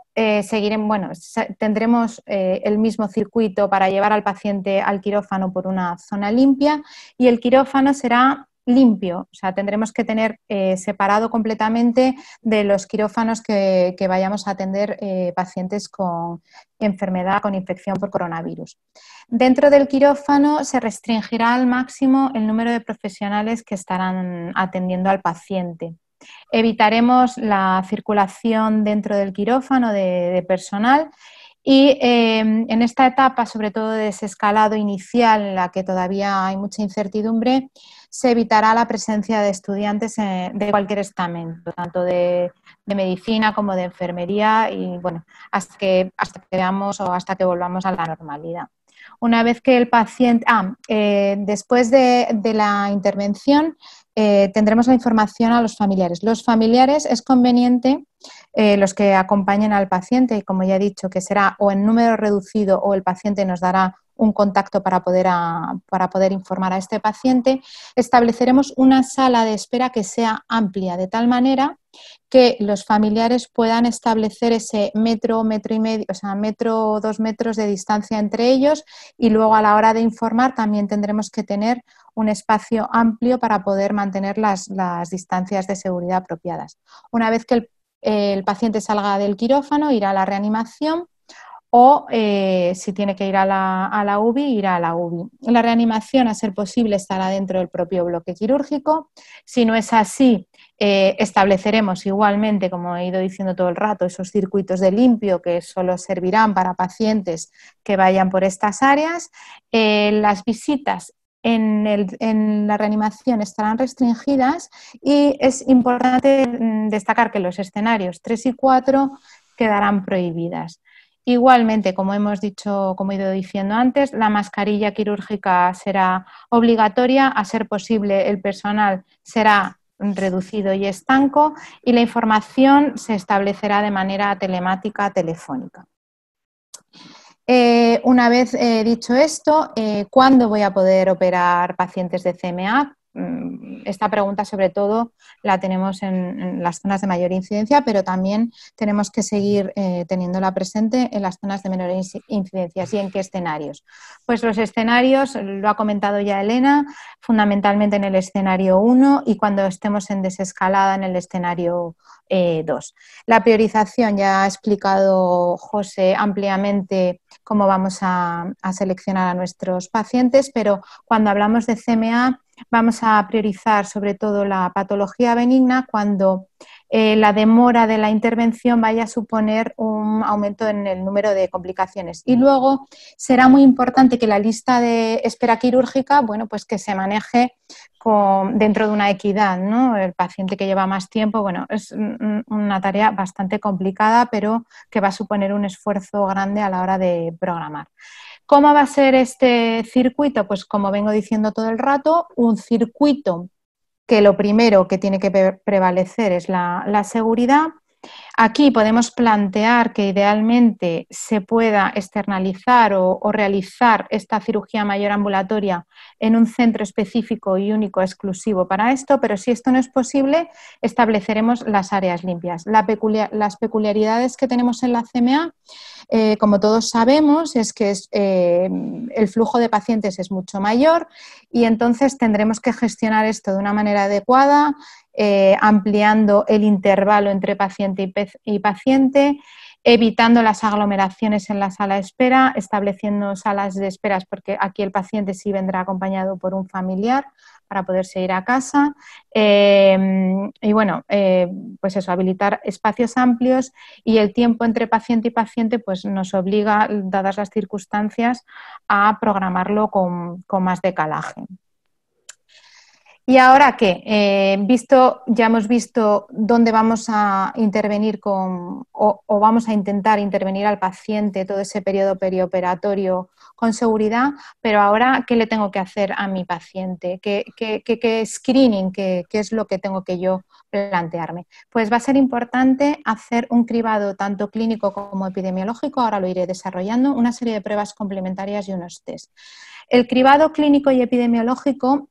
tendremos el mismo circuito para llevar al paciente al quirófano por una zona limpia y el quirófano será limpio, o sea, tendremos que tener separado completamente de los quirófanos que vayamos a atender pacientes con enfermedad, con infección por coronavirus. Dentro del quirófano se restringirá al máximo el número de profesionales que estarán atendiendo al paciente. Evitaremos la circulación dentro del quirófano de personal y en esta etapa, sobre todo de desescalado inicial, en la que todavía hay mucha incertidumbre, se evitará la presencia de estudiantes de cualquier estamento, tanto de medicina como de enfermería, y bueno, hasta que veamos o hasta que volvamos a la normalidad. Una vez que el paciente, después de la intervención, tendremos la información a los familiares. Los familiares es conveniente, los que acompañen al paciente, y como ya he dicho, que será o en número reducido o el paciente nos dará un contacto para poder informar a este paciente, estableceremos una sala de espera que sea amplia, de tal manera que los familiares puedan establecer ese metro, metro y medio, o sea, metro o 2 metros de distancia entre ellos, y luego a la hora de informar también tendremos que tener un espacio amplio para poder mantener las distancias de seguridad apropiadas. Una vez que el paciente salga del quirófano, irá a la reanimación, o si tiene que ir a la UBI, irá a la UBI. La reanimación, a ser posible, estará dentro del propio bloque quirúrgico. Si no es así, estableceremos igualmente, como he ido diciendo todo el rato, esos circuitos de limpio que solo servirán para pacientes que vayan por estas áreas. Las visitas en la reanimación estarán restringidas y es importante destacar que los escenarios 3 y 4 quedarán prohibidas. Igualmente, como he ido diciendo antes, la mascarilla quirúrgica será obligatoria, a ser posible el personal será reducido y estanco y la información se establecerá de manera telemática, telefónica. Una vez dicho esto, ¿cuándo voy a poder operar pacientes de CMA? Esta pregunta sobre todo la tenemos en las zonas de mayor incidencia, pero también tenemos que seguir teniéndola presente en las zonas de menor incidencia. ¿Y en qué escenarios? Pues los escenarios, lo ha comentado ya Elena, fundamentalmente en el escenario 1 y cuando estemos en desescalada en el escenario 2. La priorización, ya ha explicado José ampliamente cómo vamos a seleccionar a nuestros pacientes, pero cuando hablamos de CMA vamos a priorizar sobre todo la patología benigna cuando la demora de la intervención vaya a suponer un aumento en el número de complicaciones. Y luego será muy importante que la lista de espera quirúrgica, bueno, pues que se maneje dentro de una equidad, ¿no? El paciente que lleva más tiempo, bueno, es una tarea bastante complicada, pero que va a suponer un esfuerzo grande a la hora de programar. ¿Cómo va a ser este circuito? Pues como vengo diciendo todo el rato, un circuito que lo primero que tiene que prevalecer es la seguridad. Aquí podemos plantear que idealmente se pueda externalizar o realizar esta cirugía mayor ambulatoria en un centro específico y único exclusivo para esto, pero si esto no es posible, estableceremos las áreas limpias. Las peculiaridades que tenemos en la CMA como todos sabemos, es que el flujo de pacientes es mucho mayor y entonces tendremos que gestionar esto de una manera adecuada, ampliando el intervalo entre paciente y paciente, evitando las aglomeraciones en la sala de espera, estableciendo salas de esperas, porque aquí el paciente sí vendrá acompañado por un familiar para poderse ir a casa. Y bueno, pues eso, habilitar espacios amplios, y el tiempo entre paciente y paciente pues nos obliga, dadas las circunstancias, a programarlo con más decalaje. ¿Y ahora qué? Ya hemos visto dónde vamos a intervenir o vamos a intentar intervenir al paciente todo ese periodo perioperatorio con seguridad, pero ahora, ¿qué le tengo que hacer a mi paciente? ¿Qué screening, qué es lo que tengo que yo plantearme? Pues va a ser importante hacer un cribado tanto clínico como epidemiológico, ahora lo iré desarrollando, una serie de pruebas complementarias y unos test. El cribado clínico y epidemiológico,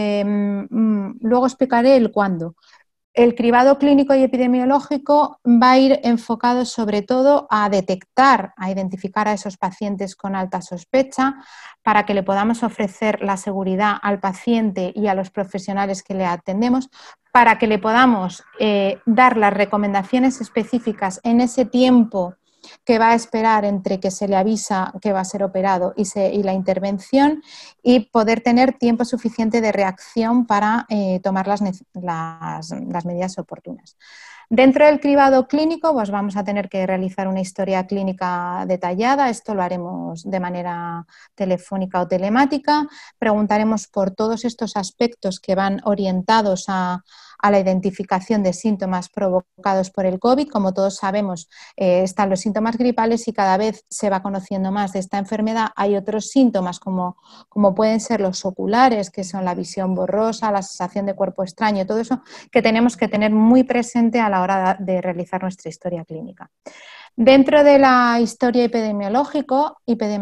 luego explicaré el cuándo. El cribado clínico y epidemiológico va a ir enfocado sobre todo a detectar, a identificar a esos pacientes con alta sospecha para que le podamos ofrecer la seguridad al paciente y a los profesionales que le atendemos, para que le podamos dar las recomendaciones específicas en ese tiempo que va a esperar entre que se le avisa que va a ser operado y la intervención, y poder tener tiempo suficiente de reacción para tomar las medidas oportunas. Dentro del cribado clínico, pues vamos a tener que realizar una historia clínica detallada. Esto lo haremos de manera telefónica o telemática. Preguntaremos por todos estos aspectos que van orientados a la identificación de síntomas provocados por el COVID. Como todos sabemos, están los síntomas gripales y cada vez se va conociendo más de esta enfermedad. Hay otros síntomas como pueden ser los oculares, que son la visión borrosa, la sensación de cuerpo extraño, todo eso que tenemos que tener muy presente a la hora de realizar nuestra historia clínica. Dentro de la historia epidemiológica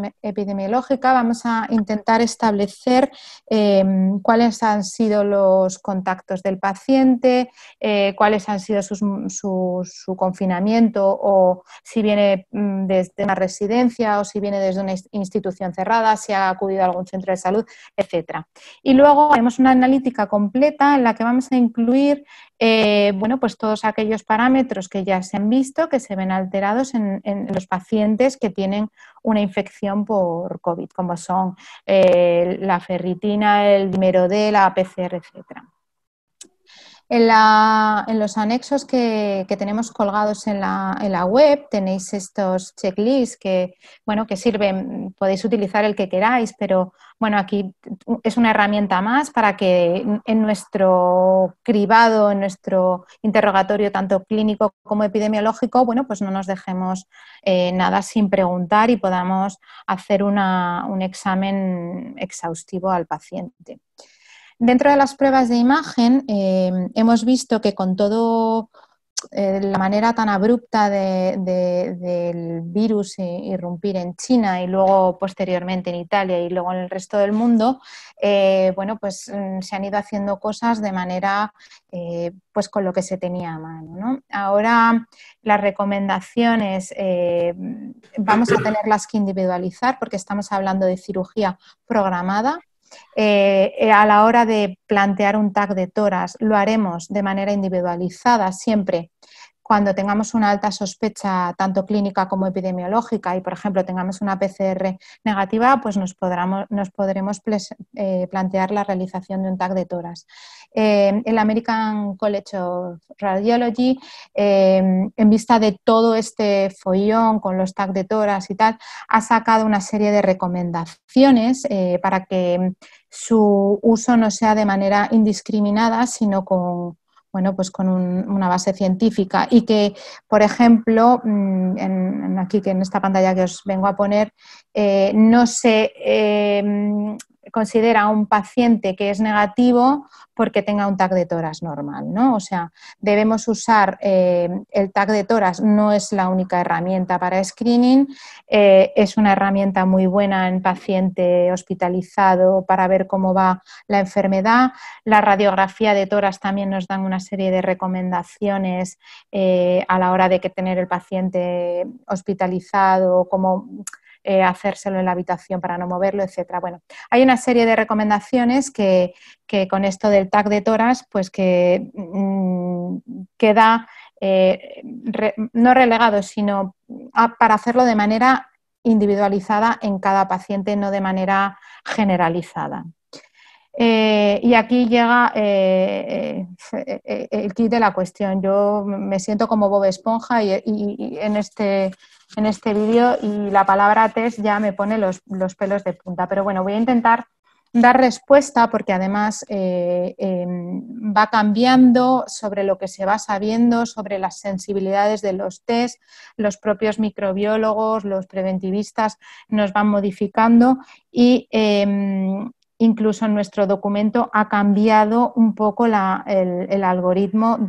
vamos a intentar establecer cuáles han sido los contactos del paciente, cuáles han sido su confinamiento, o si viene desde una residencia o si viene desde una institución cerrada, si ha acudido a algún centro de salud, etc. Y luego haremos una analítica completa en la que vamos a incluir bueno, pues todos aquellos parámetros que ya se han visto, que se ven alterados en los pacientes que tienen una infección por COVID, como son la ferritina, el dímero D, la PCR, etc. En los anexos que tenemos colgados en la web tenéis estos checklists que sirven, podéis utilizar el que queráis, pero bueno, aquí es una herramienta más para que en nuestro cribado, en nuestro interrogatorio tanto clínico como epidemiológico, bueno, pues no nos dejemos nada sin preguntar y podamos hacer un examen exhaustivo al paciente. Dentro de las pruebas de imagen hemos visto que con todo la manera tan abrupta del virus irrumpir en China y luego posteriormente en Italia y luego en el resto del mundo, bueno, pues se han ido haciendo cosas de manera pues con lo que se tenía a mano, ¿no? Ahora las recomendaciones vamos a tenerlas que individualizar porque estamos hablando de cirugía programada. A la hora de plantear un TAC de tórax lo haremos de manera individualizada siempre cuando tengamos una alta sospecha tanto clínica como epidemiológica y, por ejemplo, tengamos una PCR negativa, pues nos podremos plantear la realización de un TAC de tórax. El American College of Radiology, en vista de todo este follón con los TAC de tórax y tal, ha sacado una serie de recomendaciones para que su uso no sea de manera indiscriminada, sino con una base científica, y que, por ejemplo, aquí en esta pantalla que os vengo a poner, no se considera a un paciente que es negativo porque tenga un TAC de tórax normal, ¿no? O sea, debemos usar el TAC de tórax, no es la única herramienta para screening, es una herramienta muy buena en paciente hospitalizado para ver cómo va la enfermedad. La radiografía de tórax también nos dan una serie de recomendaciones a la hora de que tener el paciente hospitalizado, cómo hacérselo en la habitación para no moverlo, etcétera. Bueno, hay una serie de recomendaciones que con esto del TAC de tórax, pues que queda no relegado, sino para hacerlo de manera individualizada en cada paciente, no de manera generalizada. Y aquí llega el kit de la cuestión. Yo me siento como Bob Esponja y en este vídeo, y la palabra test ya me pone los pelos de punta. Pero bueno, voy a intentar dar respuesta porque además va cambiando sobre lo que se va sabiendo, sobre las sensibilidades de los test. Los propios microbiólogos, los preventivistas nos van modificando y incluso en nuestro documento ha cambiado un poco el algoritmo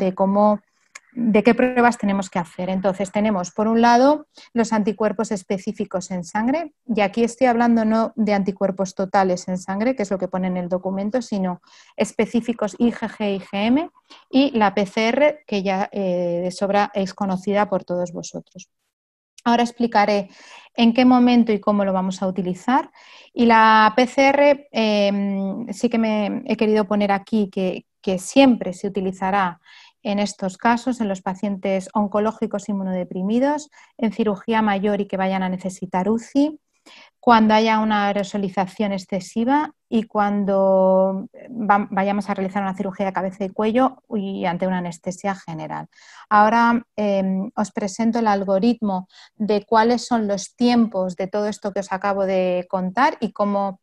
de qué pruebas tenemos que hacer. Entonces tenemos por un lado los anticuerpos específicos en sangre, y aquí estoy hablando no de anticuerpos totales en sangre, que es lo que pone en el documento, sino específicos IgG, IgM, y la PCR, que ya de sobra es conocida por todos vosotros. Ahora explicaré en qué momento y cómo lo vamos a utilizar. Y la PCR sí que me he querido poner aquí que siempre se utilizará en estos casos, en los pacientes oncológicos inmunodeprimidos, en cirugía mayor y que vayan a necesitar UCI, cuando haya una aerosolización excesiva y cuando vayamos a realizar una cirugía de cabeza y cuello y ante una anestesia general. Ahora os presento el algoritmo de cuáles son los tiempos de todo esto que os acabo de contar y cómo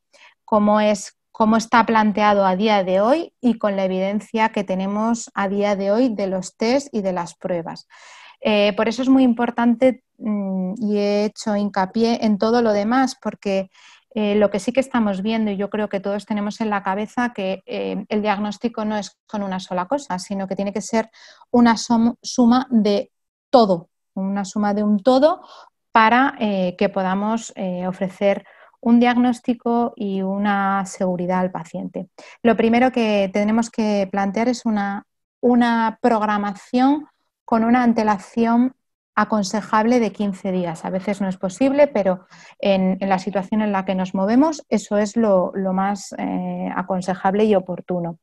está planteado a día de hoy y con la evidencia que tenemos a día de hoy de los test y de las pruebas. Por eso es muy importante y he hecho hincapié en todo lo demás, porque lo que sí que estamos viendo, y yo creo que todos tenemos en la cabeza, que el diagnóstico no es con una sola cosa, sino que tiene que ser una suma de todo, una suma de un todo para que podamos ofrecer un diagnóstico y una seguridad al paciente. Lo primero que tenemos que plantear es una programación con una antelación aconsejable de 15 días. A veces no es posible, pero en la situación en la que nos movemos, eso es lo más aconsejable y oportuno.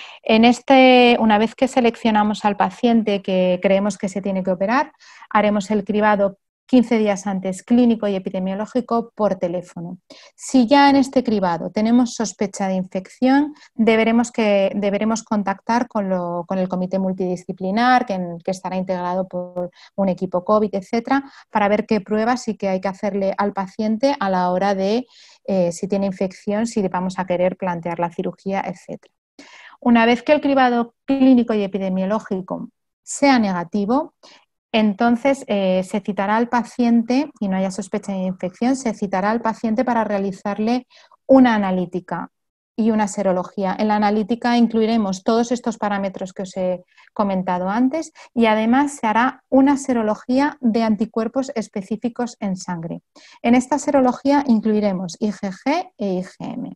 Una vez que seleccionamos al paciente que creemos que se tiene que operar, haremos el cribado 15 días antes, clínico y epidemiológico, por teléfono. Si ya en este cribado tenemos sospecha de infección, deberemos contactar con el comité multidisciplinar, que estará integrado por un equipo COVID, etcétera, para ver qué pruebas sí que hay que hacerle al paciente a la hora de si tiene infección, si vamos a querer plantear la cirugía, etcétera. Una vez que el cribado clínico y epidemiológico sea negativo, entonces se citará al paciente, y no haya sospecha de infección, se citará al paciente para realizarle una analítica y una serología. En la analítica incluiremos todos estos parámetros que os he comentado antes y además se hará una serología de anticuerpos específicos en sangre. En esta serología incluiremos IgG e IgM.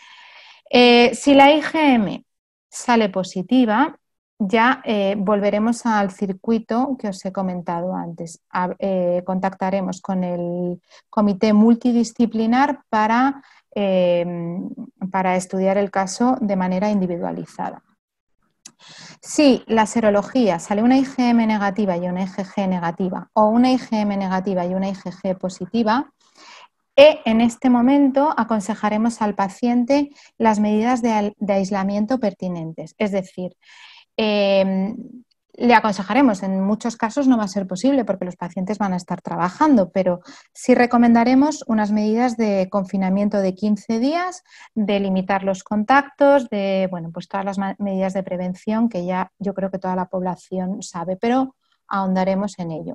Si la IgM sale positiva, ya volveremos al circuito que os he comentado antes. Contactaremos con el comité multidisciplinar para estudiar el caso de manera individualizada. Si la serología sale una IgM negativa y una IgG negativa, o una IgM negativa y una IgG positiva, en este momento aconsejaremos al paciente las medidas de aislamiento pertinentes, es decir, le aconsejaremos, en muchos casos no va a ser posible porque los pacientes van a estar trabajando, pero sí recomendaremos unas medidas de confinamiento de 15 días, de limitar los contactos, de pues todas las medidas de prevención que ya yo creo que toda la población sabe, pero ahondaremos en ello.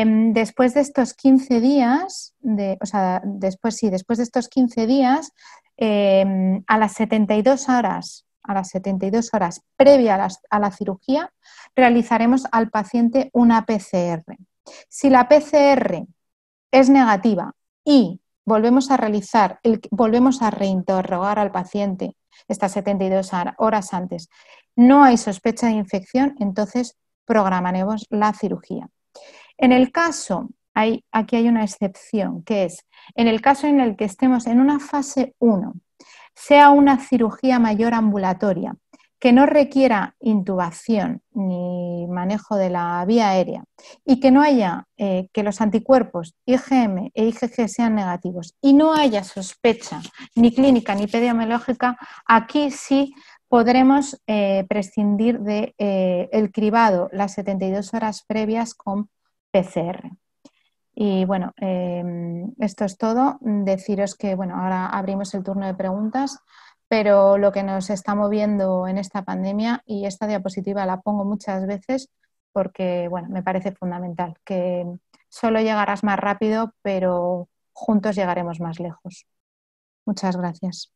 Después de estos 15 días, después de estos 15 días, a las 72 horas previa a la cirugía, realizaremos al paciente una PCR. Si la PCR es negativa y volvemos a reinterrogar al paciente estas 72 horas antes, no hay sospecha de infección, entonces programaremos la cirugía. En el caso, aquí hay una excepción, que es en el caso en el que estemos en una fase 1, sea una cirugía mayor ambulatoria, que no requiera intubación ni manejo de la vía aérea y que no haya, que los anticuerpos IgM e IgG sean negativos y no haya sospecha ni clínica ni epidemiológica, aquí sí podremos prescindir del cribado las 72 horas previas con PCR. Y bueno, esto es todo. Deciros que bueno, ahora abrimos el turno de preguntas, pero lo que nos está moviendo en esta pandemia, y esta diapositiva la pongo muchas veces porque bueno, me parece fundamental, que solo llegarás más rápido, pero juntos llegaremos más lejos. Muchas gracias.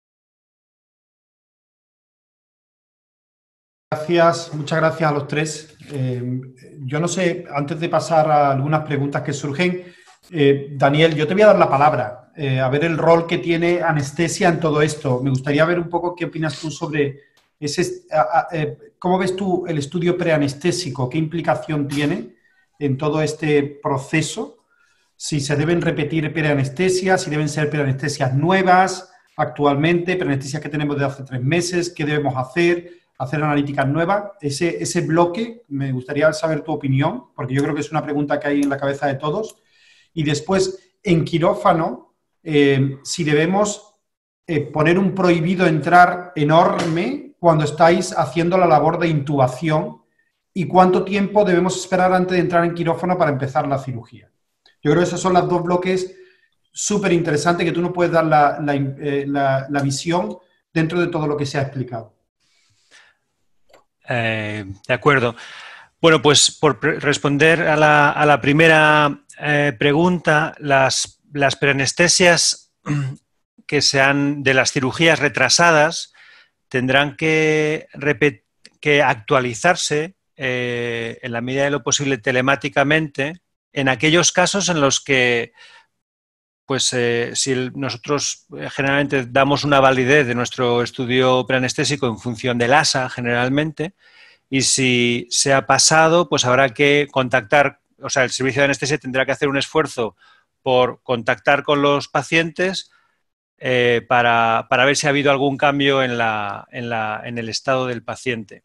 Muchas gracias a los tres. Yo no sé, antes de pasar a algunas preguntas que surgen, Daniel, yo te voy a dar la palabra, a ver el rol que tiene anestesia en todo esto. Me gustaría ver un poco qué opinas tú sobre cómo ves tú el estudio preanestésico, qué implicación tiene en todo este proceso, si se deben repetir preanestesias, si deben ser preanestesias nuevas actualmente, preanestesias que tenemos de hace 3 meses, qué debemos hacer analíticas nuevas. Ese bloque, me gustaría saber tu opinión, porque yo creo que es una pregunta que hay en la cabeza de todos. Y después, en quirófano, si debemos poner un prohibido entrar enorme cuando estáis haciendo la labor de intubación y cuánto tiempo debemos esperar antes de entrar en quirófano para empezar la cirugía. Yo creo que esos son los 2 bloques súper interesantes que tú nos puedes dar la visión dentro de todo lo que se ha explicado.
De acuerdo. Bueno, pues por responder a la primera pregunta, las preanestesias que sean de las cirugías retrasadas tendrán que actualizarse en la medida de lo posible telemáticamente en aquellos casos en los que pues si nosotros generalmente damos una validez de nuestro estudio preanestésico en función del ASA generalmente, y si se ha pasado, pues habrá que contactar, o sea, el servicio de anestesia tendrá que hacer un esfuerzo por contactar con los pacientes para ver si ha habido algún cambio en el estado del paciente.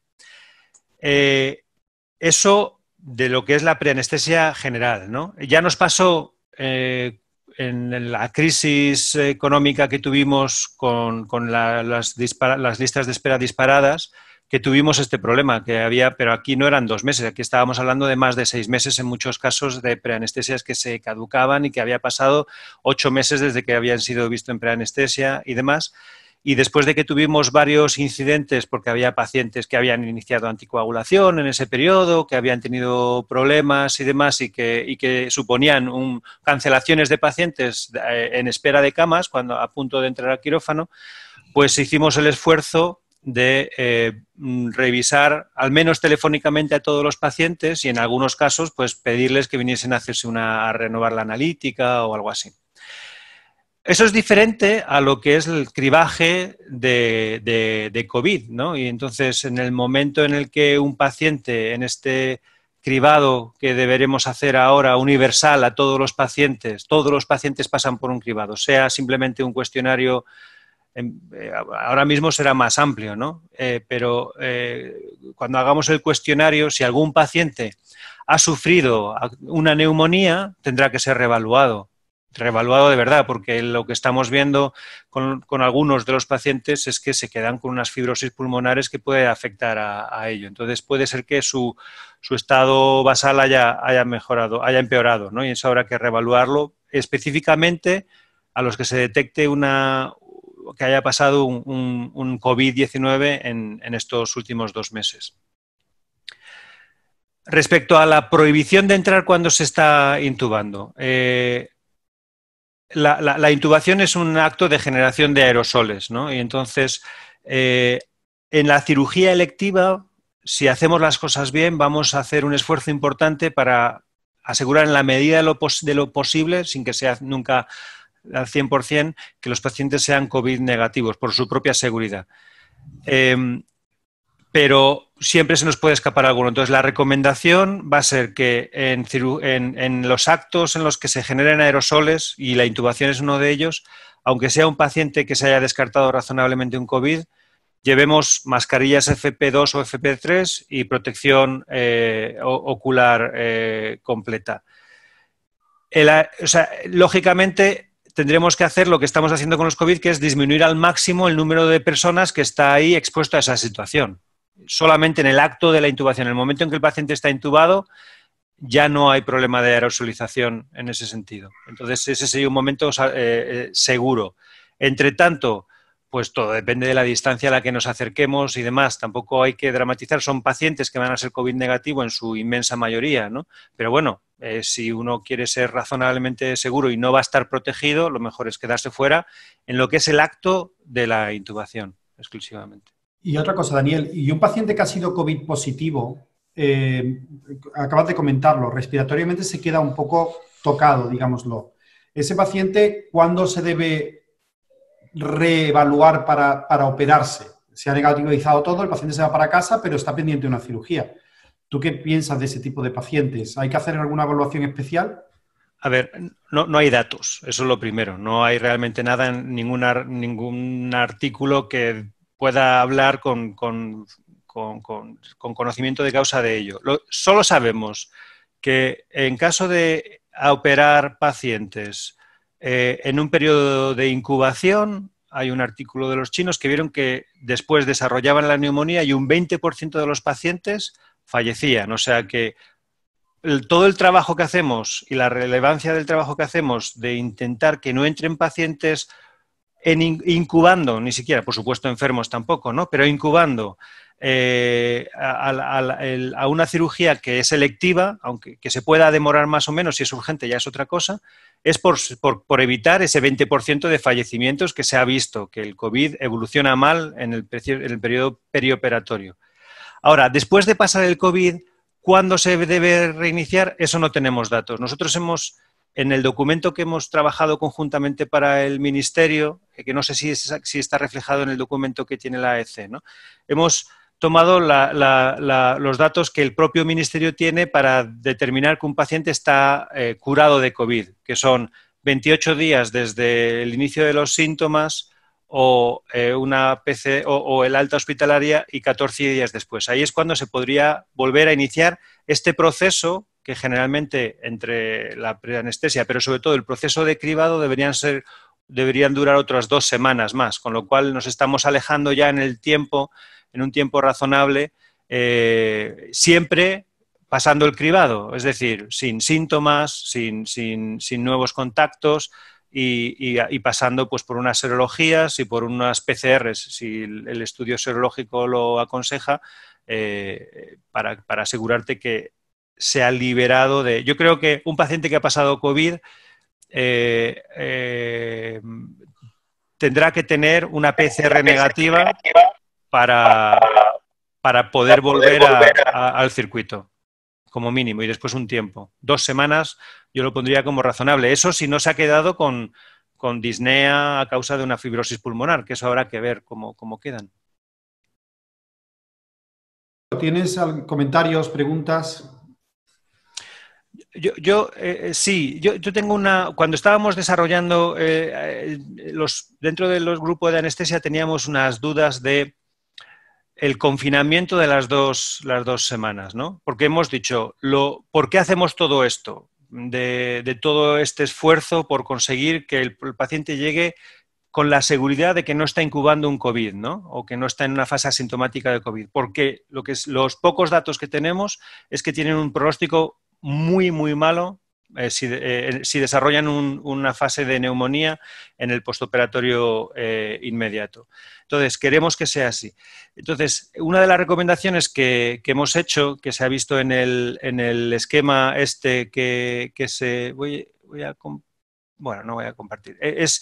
Eso de lo que es la preanestesia general, ¿no? Ya nos pasó en la crisis económica que tuvimos con las listas de espera disparadas, que tuvimos este problema que había, pero aquí no eran 2 meses, aquí estábamos hablando de más de 6 meses en muchos casos de preanestesias que se caducaban y que había pasado 8 meses desde que habían sido visto en preanestesia y demás. Y después de que tuvimos varios incidentes, porque había pacientes que habían iniciado anticoagulación en ese periodo, que habían tenido problemas y demás, y que suponían cancelaciones de pacientes en espera de camas, cuando a punto de entrar al quirófano, pues hicimos el esfuerzo de revisar, al menos telefónicamente, a todos los pacientes y en algunos casos, pues pedirles que viniesen a hacerse a renovar la analítica o algo así. Eso es diferente a lo que es el cribaje de COVID, ¿no? Y entonces, en el momento en el que un paciente, en este cribado que deberemos hacer ahora universal a todos los pacientes pasan por un cribado, sea simplemente un cuestionario, ahora mismo será más amplio, ¿no? Pero cuando hagamos el cuestionario, si algún paciente ha sufrido una neumonía, tendrá que ser reevaluado de verdad, porque lo que estamos viendo con algunos de los pacientes es que se quedan con unas fibrosis pulmonares que puede afectar a ello. Entonces puede ser que su estado basal haya empeorado, ¿no? Y eso habrá que reevaluarlo específicamente a los que se detecte que haya pasado un COVID-19 en estos últimos 2 meses. Respecto a la prohibición de entrar cuando se está intubando, la intubación es un acto de generación de aerosoles, ¿no? Y entonces, en la cirugía electiva, si hacemos las cosas bien, vamos a hacer un esfuerzo importante para asegurar en la medida de lo posible, sin que sea nunca al 100%, que los pacientes sean COVID negativos por su propia seguridad. Pero siempre se nos puede escapar alguno. Entonces, la recomendación va a ser que en los actos en los que se generen aerosoles, y la intubación es uno de ellos, aunque sea un paciente que se haya descartado razonablemente un COVID, llevemos mascarillas FP2 o FP3 y protección ocular completa. Lógicamente, tendremos que hacer lo que estamos haciendo con los COVID, que es disminuir al máximo el número de personas que está ahí expuesto a esa situación. Solamente en el acto de la intubación, en el momento en que el paciente está intubado, ya no hay problema de aerosolización en ese sentido. Entonces, ese sería un momento seguro. Entre tanto, pues todo depende de la distancia a la que nos acerquemos y demás. Tampoco hay que dramatizar. Son pacientes que van a ser COVID negativo en su inmensa mayoría, ¿no? Pero bueno, si uno quiere ser razonablemente seguro y no va a estar protegido, lo mejor es quedarse fuera en lo que es el acto de la intubación exclusivamente.
Y otra cosa, Daniel, y un paciente que ha sido COVID positivo, acabas de comentarlo, respiratoriamente se queda un poco tocado, digámoslo. Ese paciente, ¿cuándo se debe reevaluar para operarse? Se ha negativizado todo, el paciente se va para casa, pero está pendiente de una cirugía. ¿Tú qué piensas de ese tipo de pacientes? ¿Hay que hacer alguna evaluación especial?
A ver, no hay datos, eso es lo primero. No hay realmente nada en ningún artículo que pueda hablar con conocimiento de causa de ello. Solo sabemos que en caso de operar pacientes en un periodo de incubación, hay un artículo de los chinos que vieron que después desarrollaban la neumonía y un 20% de los pacientes fallecían. O sea que todo el trabajo que hacemos y la relevancia del trabajo que hacemos de intentar que no entren pacientes incubando, ni siquiera, por supuesto, enfermos tampoco, ¿no? Pero incubando a una cirugía que es electiva, aunque que se pueda demorar más o menos, si es urgente ya es otra cosa, es por evitar ese 20% de fallecimientos que se ha visto, que el COVID evoluciona mal en el periodo perioperatorio. Ahora, después de pasar el COVID, ¿cuándo se debe reiniciar? Eso no tenemos datos. Nosotros en el documento que hemos trabajado conjuntamente para el Ministerio, que no sé si está reflejado en el documento que tiene la AEC, ¿no? Hemos tomado los datos que el propio Ministerio tiene para determinar que un paciente está curado de COVID, que son 28 días desde el inicio de los síntomas o el alta hospitalaria y 14 días después. Ahí es cuando se podría volver a iniciar este proceso que generalmente entre la preanestesia, pero sobre todo el proceso de cribado deberían durar otras 2 semanas más, con lo cual nos estamos alejando ya en un tiempo razonable, siempre pasando el cribado, es decir, sin síntomas, sin nuevos contactos y pasando pues por unas serologías y por unas PCRs, si el estudio serológico lo aconseja, para asegurarte que se ha liberado de... Yo creo que un paciente que ha pasado COVID tendrá que tener una PCR negativa para poder volver al circuito, como mínimo, y después un tiempo. 2 semanas yo lo pondría como razonable. Eso si no se ha quedado con disnea a causa de una fibrosis pulmonar, que eso habrá que ver cómo quedan.
¿Tienes comentarios, preguntas?
Sí, yo tengo una... Cuando estábamos desarrollando dentro de los grupos de anestesia teníamos unas dudas de el confinamiento de las dos semanas, ¿no? Porque hemos dicho, ¿por qué hacemos todo esto? De todo este esfuerzo por conseguir que el paciente llegue con la seguridad de que no está incubando un COVID, ¿no? O que no está en una fase asintomática de COVID. Porque los pocos datos que tenemos es que tienen un pronóstico muy, muy malo si desarrollan una fase de neumonía en el postoperatorio inmediato. Entonces, queremos que sea así. Entonces, una de las recomendaciones que hemos hecho, que se ha visto en el esquema este que se... Voy a bueno, no voy a compartir.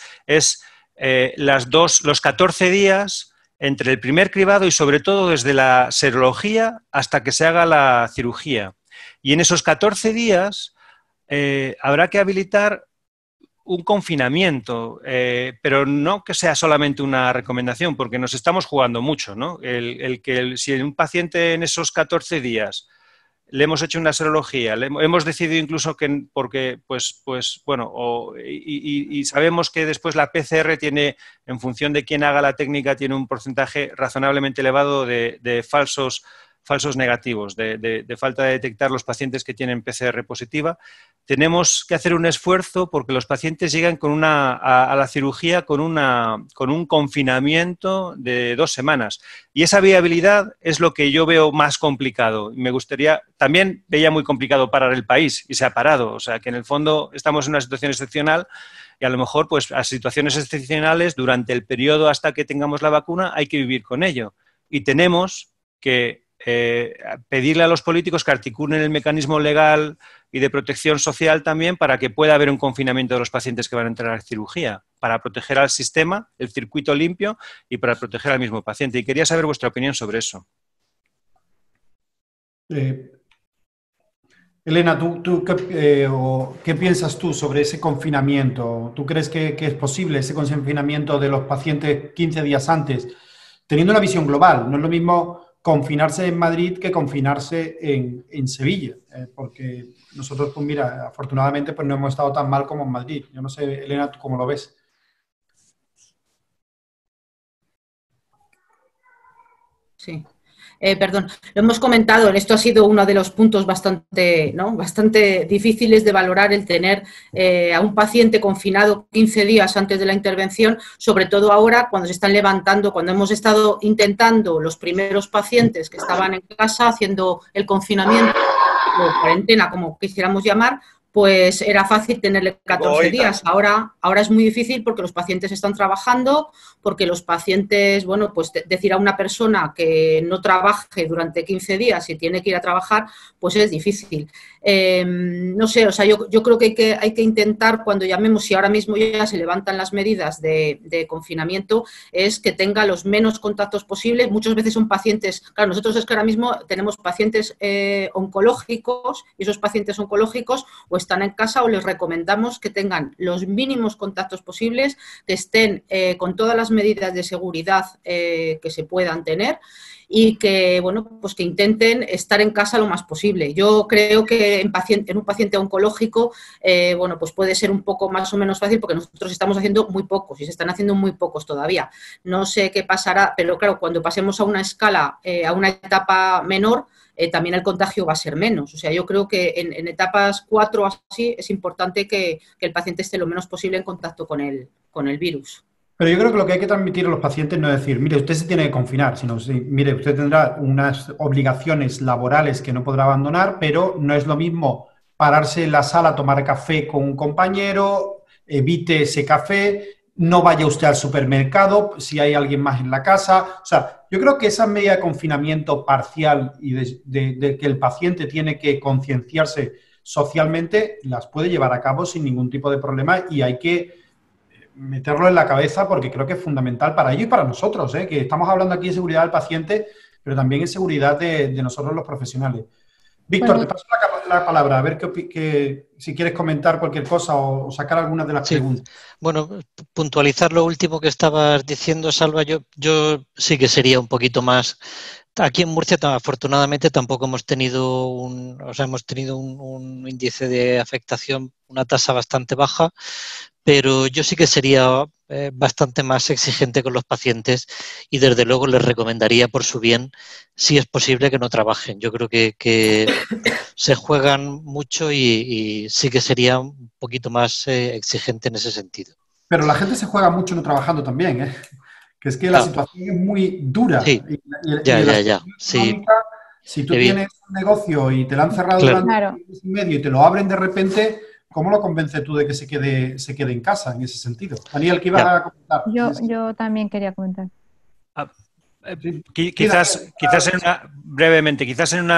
Los 14 días entre el primer cribado y sobre todo desde la serología hasta que se haga la cirugía. Y en esos 14 días habrá que habilitar un confinamiento, pero no que sea solamente una recomendación, porque nos estamos jugando mucho, ¿no? Si un paciente en esos 14 días le hemos hecho una serología, hemos decidido incluso que, porque, y sabemos que después la PCR tiene, en función de quién haga la técnica, tiene un porcentaje razonablemente elevado de falsos negativos, de falta de detectar los pacientes que tienen PCR positiva. Tenemos que hacer un esfuerzo porque los pacientes llegan a la cirugía con un confinamiento de 2 semanas. Y esa viabilidad es lo que yo veo más complicado. Me gustaría, también veía muy complicado parar el país y se ha parado. O sea, que en el fondo estamos en una situación excepcional y a lo mejor, pues, las situaciones excepcionales durante el periodo hasta que tengamos la vacuna hay que vivir con ello. Y tenemos que pedirle a los políticos que articulen el mecanismo legal y de protección social también para que pueda haber un confinamiento de los pacientes que van a entrar a la cirugía, para proteger al sistema, el circuito limpio y para proteger al mismo paciente. Y quería saber vuestra opinión sobre eso.
Elena, ¿qué piensas tú sobre ese confinamiento? ¿Tú crees que es posible ese confinamiento de los pacientes 15 días antes? Teniendo una visión global, no es lo mismo confinarse en Madrid que confinarse en Sevilla, porque nosotros, pues mira, afortunadamente pues no hemos estado tan mal como en Madrid. Yo no sé, Elena, ¿tú cómo lo ves?
Sí. Perdón, lo hemos comentado, esto ha sido uno de los puntos bastante difíciles de valorar, el tener a un paciente confinado 15 días antes de la intervención, sobre todo ahora cuando se están levantando, cuando hemos estado intentando los primeros pacientes que estaban en casa haciendo el confinamiento o cuarentena, como quisiéramos llamar, pues era fácil tenerle 14 días. Ahora es muy difícil porque los pacientes están trabajando, porque los pacientes, bueno, pues decir a una persona que no trabaje durante 15 días y tiene que ir a trabajar, pues es difícil. No sé, o sea, yo creo que hay que intentar, cuando llamemos, si ahora mismo ya se levantan las medidas de confinamiento, es que tenga los menos contactos posibles. Muchas veces son pacientes, claro, nosotros es que ahora mismo tenemos pacientes oncológicos, y esos pacientes oncológicos o están en casa o les recomendamos que tengan los mínimos contactos posibles, que estén con todas las medidas de seguridad que se puedan tener y que, bueno, pues que intenten estar en casa lo más posible. Yo creo que en un paciente oncológico, bueno, pues puede ser un poco más o menos fácil porque nosotros estamos haciendo muy pocos y se están haciendo muy pocos todavía. No sé qué pasará, pero claro, cuando pasemos a una escala, a una etapa menor, también el contagio va a ser menos. O sea, yo creo que en etapas 4 o así es importante que el paciente esté lo menos posible en contacto con el virus.
Pero yo creo que lo que hay que transmitir a los pacientes no es decir, mire, usted se tiene que confinar, sino, mire, usted tendrá unas obligaciones laborales que no podrá abandonar, pero no es lo mismo pararse en la sala a tomar café con un compañero, evite ese café, no vaya usted al supermercado si hay alguien más en la casa. O sea, yo creo que esa medida de confinamiento parcial y de que el paciente tiene que concienciarse socialmente, las puede llevar a cabo sin ningún tipo de problema y hay que meterlo en la cabeza porque creo que es fundamental para ellos y para nosotros, que estamos hablando aquí de seguridad del paciente, pero también en seguridad de nosotros los profesionales. Víctor, bueno, te paso la palabra, a ver si quieres comentar cualquier cosa o sacar alguna de las preguntas.
Bueno, puntualizar lo último que estabas diciendo, Salva, yo sí que sería un poquito más. Aquí en Murcia, afortunadamente, tampoco hemos tenido un índice de afectación, una tasa bastante baja, pero yo sí que sería bastante más exigente con los pacientes y desde luego les recomendaría por su bien, si es posible, que no trabajen. Yo creo que se juegan mucho y sí que sería un poquito más exigente en ese sentido.
Pero la gente se juega mucho no trabajando también, ¿eh? Que es que la situación es muy dura.
Sí.
Ya. Sí. Si tú tienes un negocio y te lo han cerrado durante un mes y medio y te lo abren de repente, ¿cómo lo convences tú de que se quede en casa en ese sentido? Daniel, ¿qué ibas a comentar?
Yo también quería comentar.
Quizás brevemente, quizás en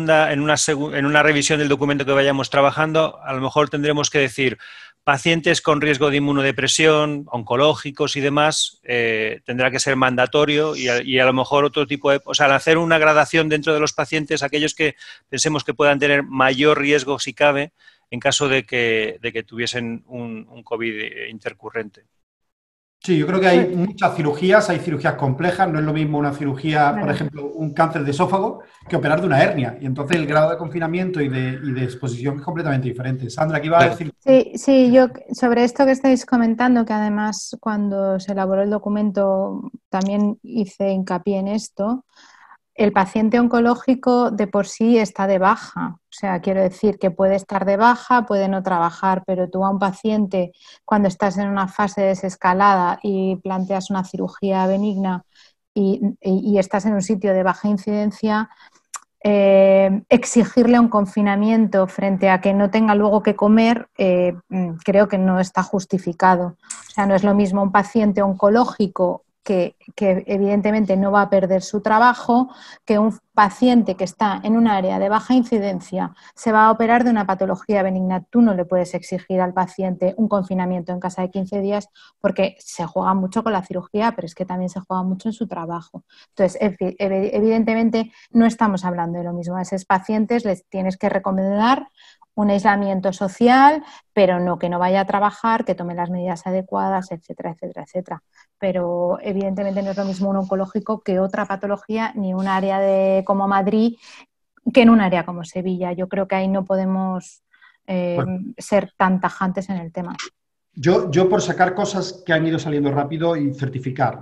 una revisión del documento que vayamos trabajando, a lo mejor tendremos que decir pacientes con riesgo de inmunodepresión, oncológicos y demás, tendrá que ser mandatorio y a lo mejor otro tipo de... O sea, al hacer una gradación dentro de los pacientes, aquellos que pensemos que puedan tener mayor riesgo, si cabe, en caso de que tuviesen un COVID intercurrente.
Sí, yo creo que hay muchas cirugías, hay cirugías complejas, no es lo mismo una cirugía, por ejemplo, un cáncer de esófago, que operar de una hernia. Y entonces el grado de confinamiento y de exposición es completamente diferente. Sandra, ¿qué iba a decir?
Sí, yo sobre esto que estáis comentando, que además cuando se elaboró el documento también hice hincapié en esto, el paciente oncológico de por sí está de baja. O sea, quiero decir que puede estar de baja, puede no trabajar, pero tú a un paciente, cuando estás en una fase de desescalada y planteas una cirugía benigna y estás en un sitio de baja incidencia, exigirle un confinamiento frente a que no tenga luego que comer, creo que no está justificado. O sea, no es lo mismo un paciente oncológico que evidentemente no va a perder su trabajo, que un paciente que está en un área de baja incidencia se va a operar de una patología benigna. Tú no le puedes exigir al paciente un confinamiento en casa de 15 días porque se juega mucho con la cirugía, pero es que también se juega mucho en su trabajo. Entonces, evidentemente no estamos hablando de lo mismo. A esos pacientes les tienes que recomendar un aislamiento social, pero no que no vaya a trabajar, que tome las medidas adecuadas, etcétera, etcétera, etcétera. Pero evidentemente no es lo mismo un oncológico que otra patología, ni un área como Madrid, que en un área como Sevilla. Yo creo que ahí no podemos ser tan tajantes en el tema.
Yo por sacar cosas que han ido saliendo rápido y certificar.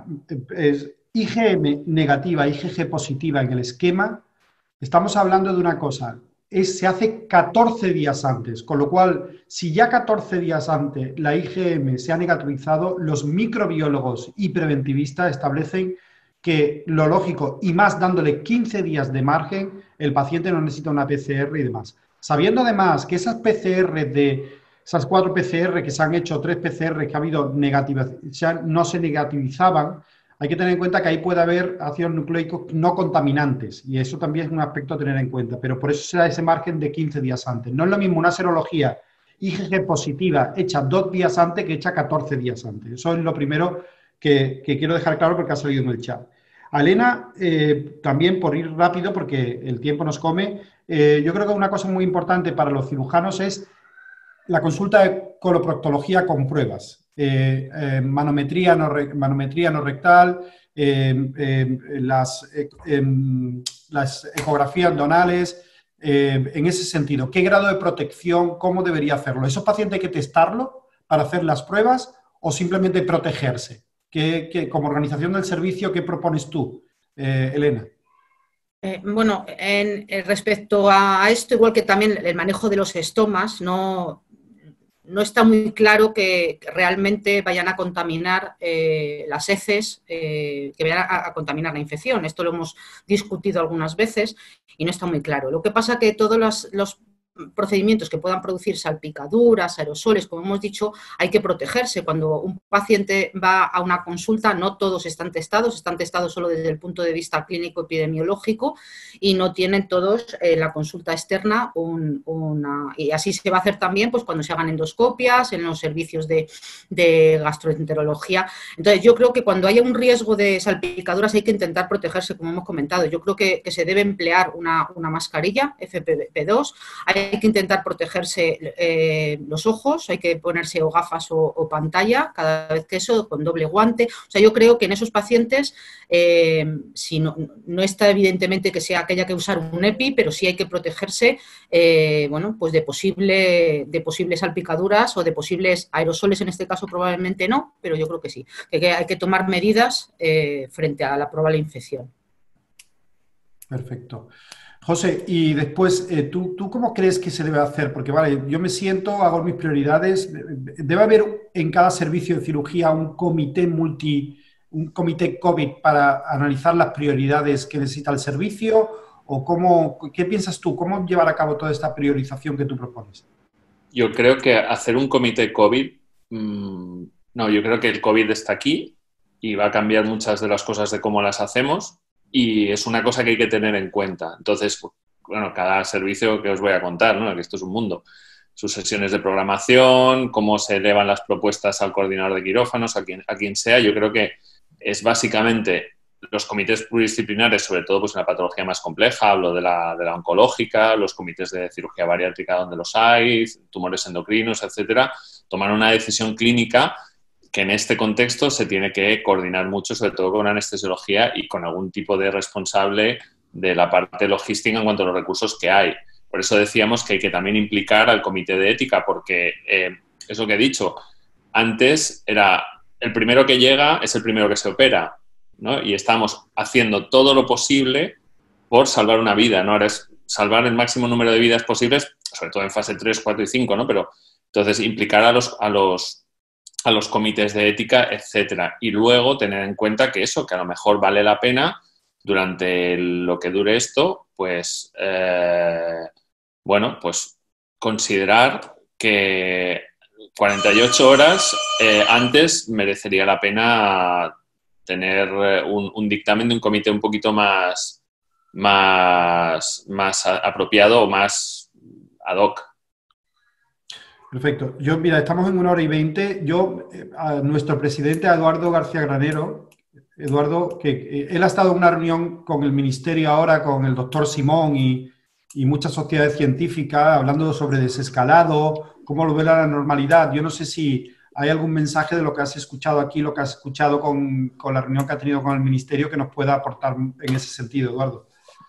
IgM negativa, IgG positiva en el esquema, estamos hablando de una cosa. Se hace 14 días antes, con lo cual, si ya 14 días antes la IgM se ha negativizado, los microbiólogos y preventivistas establecen que lo lógico, y más dándole 15 días de margen, el paciente no necesita una PCR y demás. Sabiendo además que esas 4 PCR que se han hecho, 3 PCR que ha habido no se negativizaban, hay que tener en cuenta que ahí puede haber ácidos nucleicos no contaminantes y eso también es un aspecto a tener en cuenta, pero por eso se da ese margen de 15 días antes. No es lo mismo una serología IgG positiva hecha 2 días antes que hecha 14 días antes. Eso es lo primero que quiero dejar claro porque ha salido en el chat. A Elena, también por ir rápido porque el tiempo nos come, yo creo que una cosa muy importante para los cirujanos es la consulta de coloproctología con pruebas. Manometría no rectal, las ecografías abdominales, en ese sentido. ¿Qué grado de protección? ¿Cómo debería hacerlo? ¿Esos pacientes hay que testarlo para hacer las pruebas o simplemente protegerse? Como organización del servicio, ¿qué propones tú, Elena?
Bueno, respecto a esto, igual que también el manejo de los estomas, no está muy claro que realmente vayan a contaminar las heces, que vayan a contaminar la infección. Esto lo hemos discutido algunas veces y no está muy claro. Lo que pasa es que todos los procedimientos que puedan producir salpicaduras, aerosoles, como hemos dicho, hay que protegerse. Cuando un paciente va a una consulta, no todos están testados solo desde el punto de vista clínico epidemiológico y no tienen todos la consulta externa y así se va a hacer también pues cuando se hagan endoscopias en los servicios de gastroenterología. Entonces yo creo que cuando haya un riesgo de salpicaduras hay que intentar protegerse, como hemos comentado. Yo creo que se debe emplear una mascarilla FFP2, hay que intentar protegerse los ojos, hay que ponerse o gafas o pantalla cada vez que eso, con doble guante. O sea, yo creo que en esos pacientes, si no está evidentemente que sea que haya que usar un EPI, pero sí hay que protegerse bueno, pues de posibles salpicaduras o de posibles aerosoles, en este caso probablemente no, pero yo creo que sí, que hay que tomar medidas frente a la probable infección.
Perfecto. José, y después, ¿tú cómo crees que se debe hacer? Porque, vale, yo me siento, hago mis prioridades. ¿Debe haber en cada servicio de cirugía un comité COVID para analizar las prioridades que necesita el servicio? ¿O qué piensas tú? ¿Cómo llevar a cabo toda esta priorización que tú propones?
Yo creo que hacer un comité COVID, no, yo creo que el COVID está aquí y va a cambiar muchas de las cosas de cómo las hacemos y es una cosa que hay que tener en cuenta. Entonces, bueno, cada servicio que os voy a contar, ¿no? Que esto es un mundo. Sus sesiones de programación, cómo se elevan las propuestas al coordinador de quirófanos, a quien sea. Yo creo que es básicamente los comités pluridisciplinares, sobre todo pues en la patología más compleja, hablo de la oncológica, los comités de cirugía bariátrica donde los hay, tumores endocrinos, etcétera, tomar una decisión clínica que en este contexto se tiene que coordinar mucho, sobre todo con anestesiología y con algún tipo de responsable de la parte logística en cuanto a los recursos que hay. Por eso decíamos que hay que también implicar al comité de ética, porque es lo que he dicho, antes era el primero que llega es el primero que se opera, ¿no? Y estamos haciendo todo lo posible por salvar una vida, ¿no? Ahora es salvar el máximo número de vidas posibles, sobre todo en fase 3, 4 y 5, ¿no? Pero entonces implicar a los comités de ética, etcétera. Y luego tener en cuenta que eso, que a lo mejor vale la pena durante lo que dure esto, pues, bueno, pues considerar que 48 horas antes merecería la pena tener un dictamen de un comité un poquito más apropiado o más ad hoc.
Perfecto. Mira, estamos en 1 hora y 20. A nuestro presidente, Eduardo García Granero, Eduardo, que él ha estado en una reunión con el ministerio ahora, con el doctor Simón y muchas sociedades científicas, hablando sobre desescalado, cómo lo ve la normalidad. Yo no sé si hay algún mensaje de lo que has escuchado aquí, lo que has escuchado con la reunión que ha tenido con el ministerio que nos pueda aportar en ese sentido, Eduardo.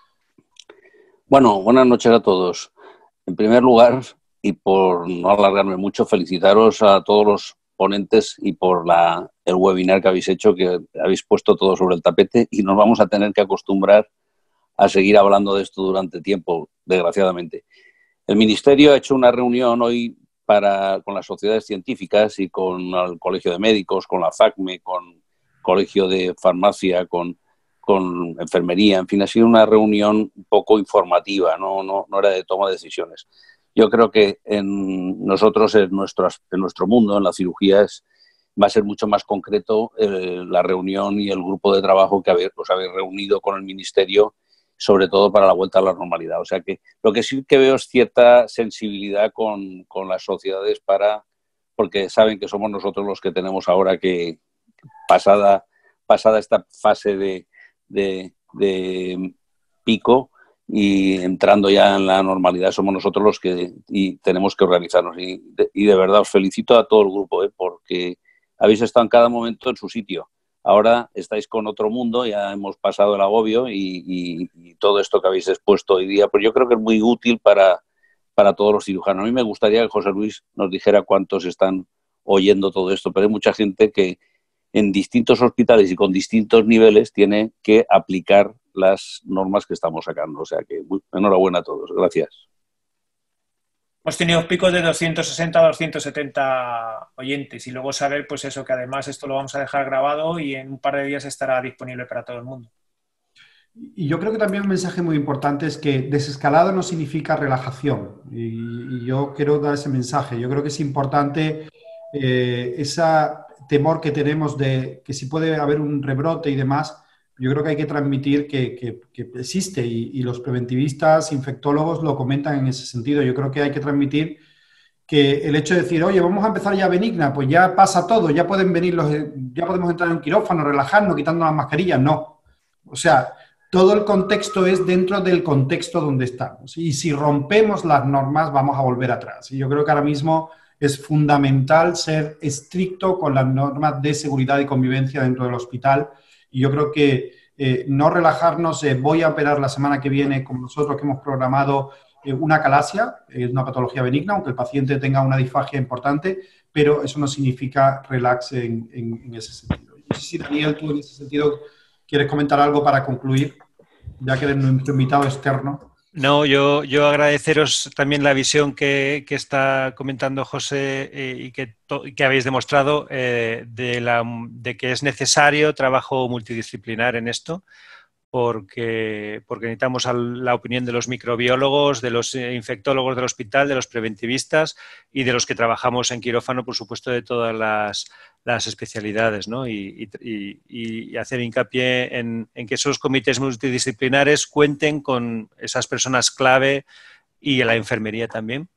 Bueno, buenas noches a todos. En primer lugar, y por no alargarme mucho, felicitaros a todos los ponentes y por el webinar que habéis hecho, que habéis puesto todo sobre el tapete y nos vamos a tener que acostumbrar a seguir hablando de esto durante tiempo, desgraciadamente. El Ministerio ha hecho una reunión hoy con las sociedades científicas y con el Colegio de Médicos, con la FACME, con Colegio de Farmacia, con enfermería, en fin, ha sido una reunión un poco informativa, no era de toma de decisiones. Yo creo que nosotros, en nuestro mundo, en la cirugía, va a ser mucho más concreto la reunión y el grupo de trabajo que os habéis reunido con el Ministerio, sobre todo para la vuelta a la normalidad. O sea que lo que sí que veo es cierta sensibilidad con las sociedades porque saben que somos nosotros los que tenemos ahora que, pasada esta fase de pico y entrando ya en la normalidad, somos nosotros los que tenemos que organizarnos. Y de verdad os felicito a todo el grupo, porque habéis estado en cada momento en su sitio. Ahora estáis con otro mundo, ya hemos pasado el agobio y todo esto que habéis expuesto hoy día, pues yo creo que es muy útil para todos los cirujanos. A mí me gustaría que José Luis nos dijera cuántos están oyendo todo esto, pero hay mucha gente que en distintos hospitales y con distintos niveles tiene que aplicar las normas que estamos sacando. O sea que enhorabuena a todos. Gracias.
Hemos tenido picos de 260 a 270 oyentes y luego saber, pues eso, que además esto lo vamos a dejar grabado y en un par de días estará disponible para todo el mundo.
Y yo creo que también un mensaje muy importante es que desescalado no significa relajación. Y yo quiero dar ese mensaje. Yo creo que es importante ese temor que tenemos de que si puede haber un rebrote y demás. Yo creo que hay que transmitir que existe y los preventivistas, infectólogos lo comentan en ese sentido. Yo creo que hay que transmitir que el hecho de decir, oye, vamos a empezar ya benigna, pues ya pasa todo, ya pueden venir ya podemos entrar en un quirófano, relajarnos, quitando las mascarillas. No. O sea, todo el contexto es dentro del contexto donde estamos. Y si rompemos las normas, vamos a volver atrás. Y yo creo que ahora mismo es fundamental ser estricto con las normas de seguridad y convivencia dentro del hospital. Y yo creo que no relajarnos, voy a operar la semana que viene, como nosotros que hemos programado, una acalasia, es una patología benigna, aunque el paciente tenga una disfagia importante, pero eso no significa relax en ese sentido. No sé si, Daniel, tú en ese sentido quieres comentar algo para concluir, ya que eres nuestro invitado externo.
No, yo agradeceros también la visión que está comentando José y que habéis demostrado de que es necesario trabajo multidisciplinar en esto, porque necesitamos la opinión de los microbiólogos, de los infectólogos del hospital, de los preventivistas y de los que trabajamos en quirófano, por supuesto, de todas las especialidades, ¿no? Y hacer hincapié en que esos comités multidisciplinares cuenten con esas personas clave y la enfermería también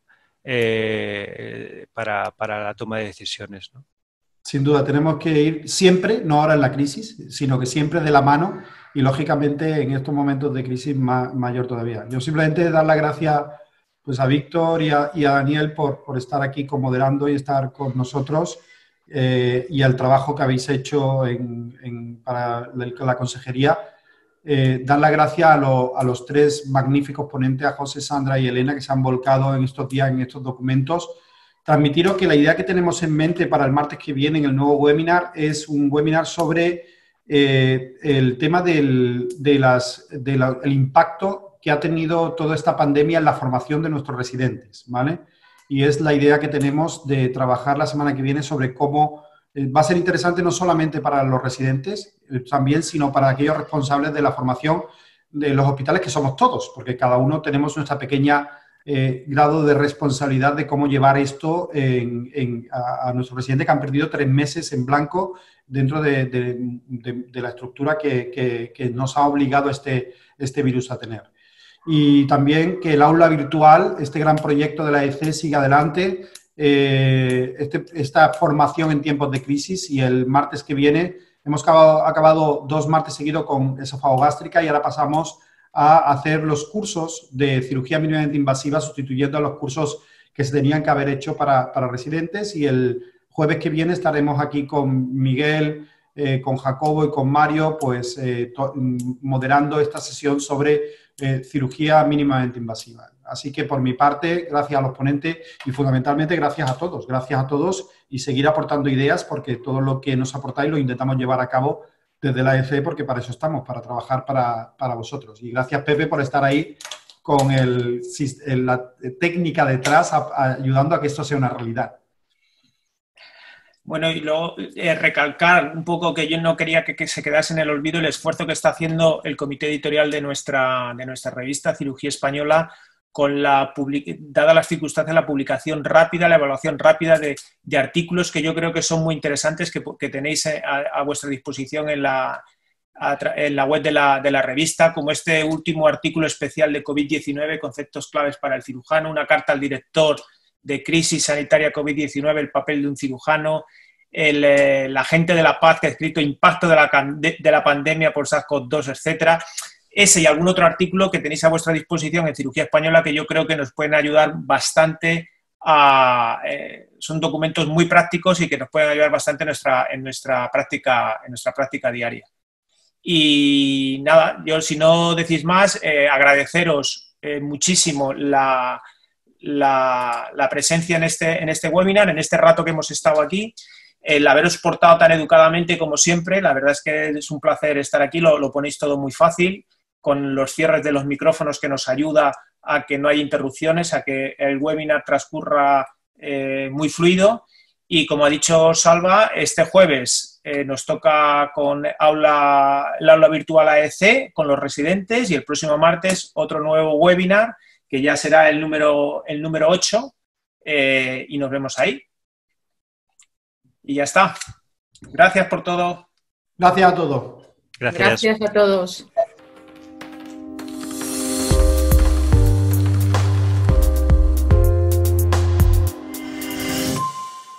para la toma de decisiones, ¿no?
Sin duda, tenemos que ir siempre, no ahora en la crisis, sino que siempre de la mano y, lógicamente, en estos momentos de crisis mayor todavía. Yo simplemente dar las gracias pues, a Víctor y a Daniel por estar aquí moderando y estar con nosotros y al trabajo que habéis hecho para la consejería. Dar las gracias a los tres magníficos ponentes, a José, Sandra y Elena, que se han volcado en estos días en estos documentos. Transmitiros que la idea que tenemos en mente para el martes que viene en el nuevo webinar es un webinar sobre el tema del impacto que ha tenido toda esta pandemia en la formación de nuestros residentes, ¿vale? Y es la idea que tenemos de trabajar la semana que viene sobre cómo va a ser interesante no solamente para los residentes también, sino para aquellos responsables de la formación de los hospitales, que somos todos, porque cada uno tenemos nuestra pequeña grado de responsabilidad de cómo llevar esto a nuestros residentes que han perdido 3 meses en blanco dentro de la estructura que nos ha obligado este virus a tener. Y también que el aula virtual, este gran proyecto de la EC, siga adelante, esta formación en tiempos de crisis, y el martes que viene hemos acabado 2 martes seguidos con esofagogástrica y ahora pasamos a hacer los cursos de cirugía mínimamente invasiva, sustituyendo a los cursos que se tenían que haber hecho para residentes. Y el jueves que viene estaremos aquí con Miguel, con Jacobo y con Mario, pues moderando esta sesión sobre cirugía mínimamente invasiva. Así que por mi parte, gracias a los ponentes y fundamentalmente gracias a todos y seguir aportando ideas, porque todo lo que nos aportáis lo intentamos llevar a cabo desde la EC, porque para eso estamos, para trabajar para vosotros. Y gracias, Pepe, por estar ahí con la técnica detrás, ayudando a que esto sea una realidad.
Bueno, y luego recalcar un poco que yo no quería que se quedase en el olvido el esfuerzo que está haciendo el comité editorial de nuestra revista Cirugía Española, dadas las circunstancias, la publicación rápida, la evaluación rápida de artículos que yo creo que son muy interesantes, que tenéis a vuestra disposición en la web de la revista, como este último artículo especial de COVID-19, conceptos claves para el cirujano, una carta al director de crisis sanitaria COVID-19, el papel de un cirujano, el agente de la paz, que ha escrito impacto de la pandemia por SARS-CoV-2, etcétera. Ese y algún otro artículo que tenéis a vuestra disposición en Cirugía Española, que yo creo que nos pueden ayudar bastante son documentos muy prácticos y que nos pueden ayudar bastante en nuestra práctica diaria. Y nada, yo, si no decís más, agradeceros muchísimo la presencia en este webinar, en este rato que hemos estado aquí, el haberos portado tan educadamente como siempre. La verdad es que es un placer estar aquí, lo ponéis todo muy fácil, con los cierres de los micrófonos, que nos ayuda a que no haya interrupciones, a que el webinar transcurra muy fluido. Y como ha dicho Salva, este jueves nos toca con el aula virtual AEC con los residentes, y el próximo martes otro nuevo webinar, que ya será el número 8, y nos vemos ahí. Y ya está. Gracias por todo.
Gracias a todos.
Gracias.
Gracias a todos.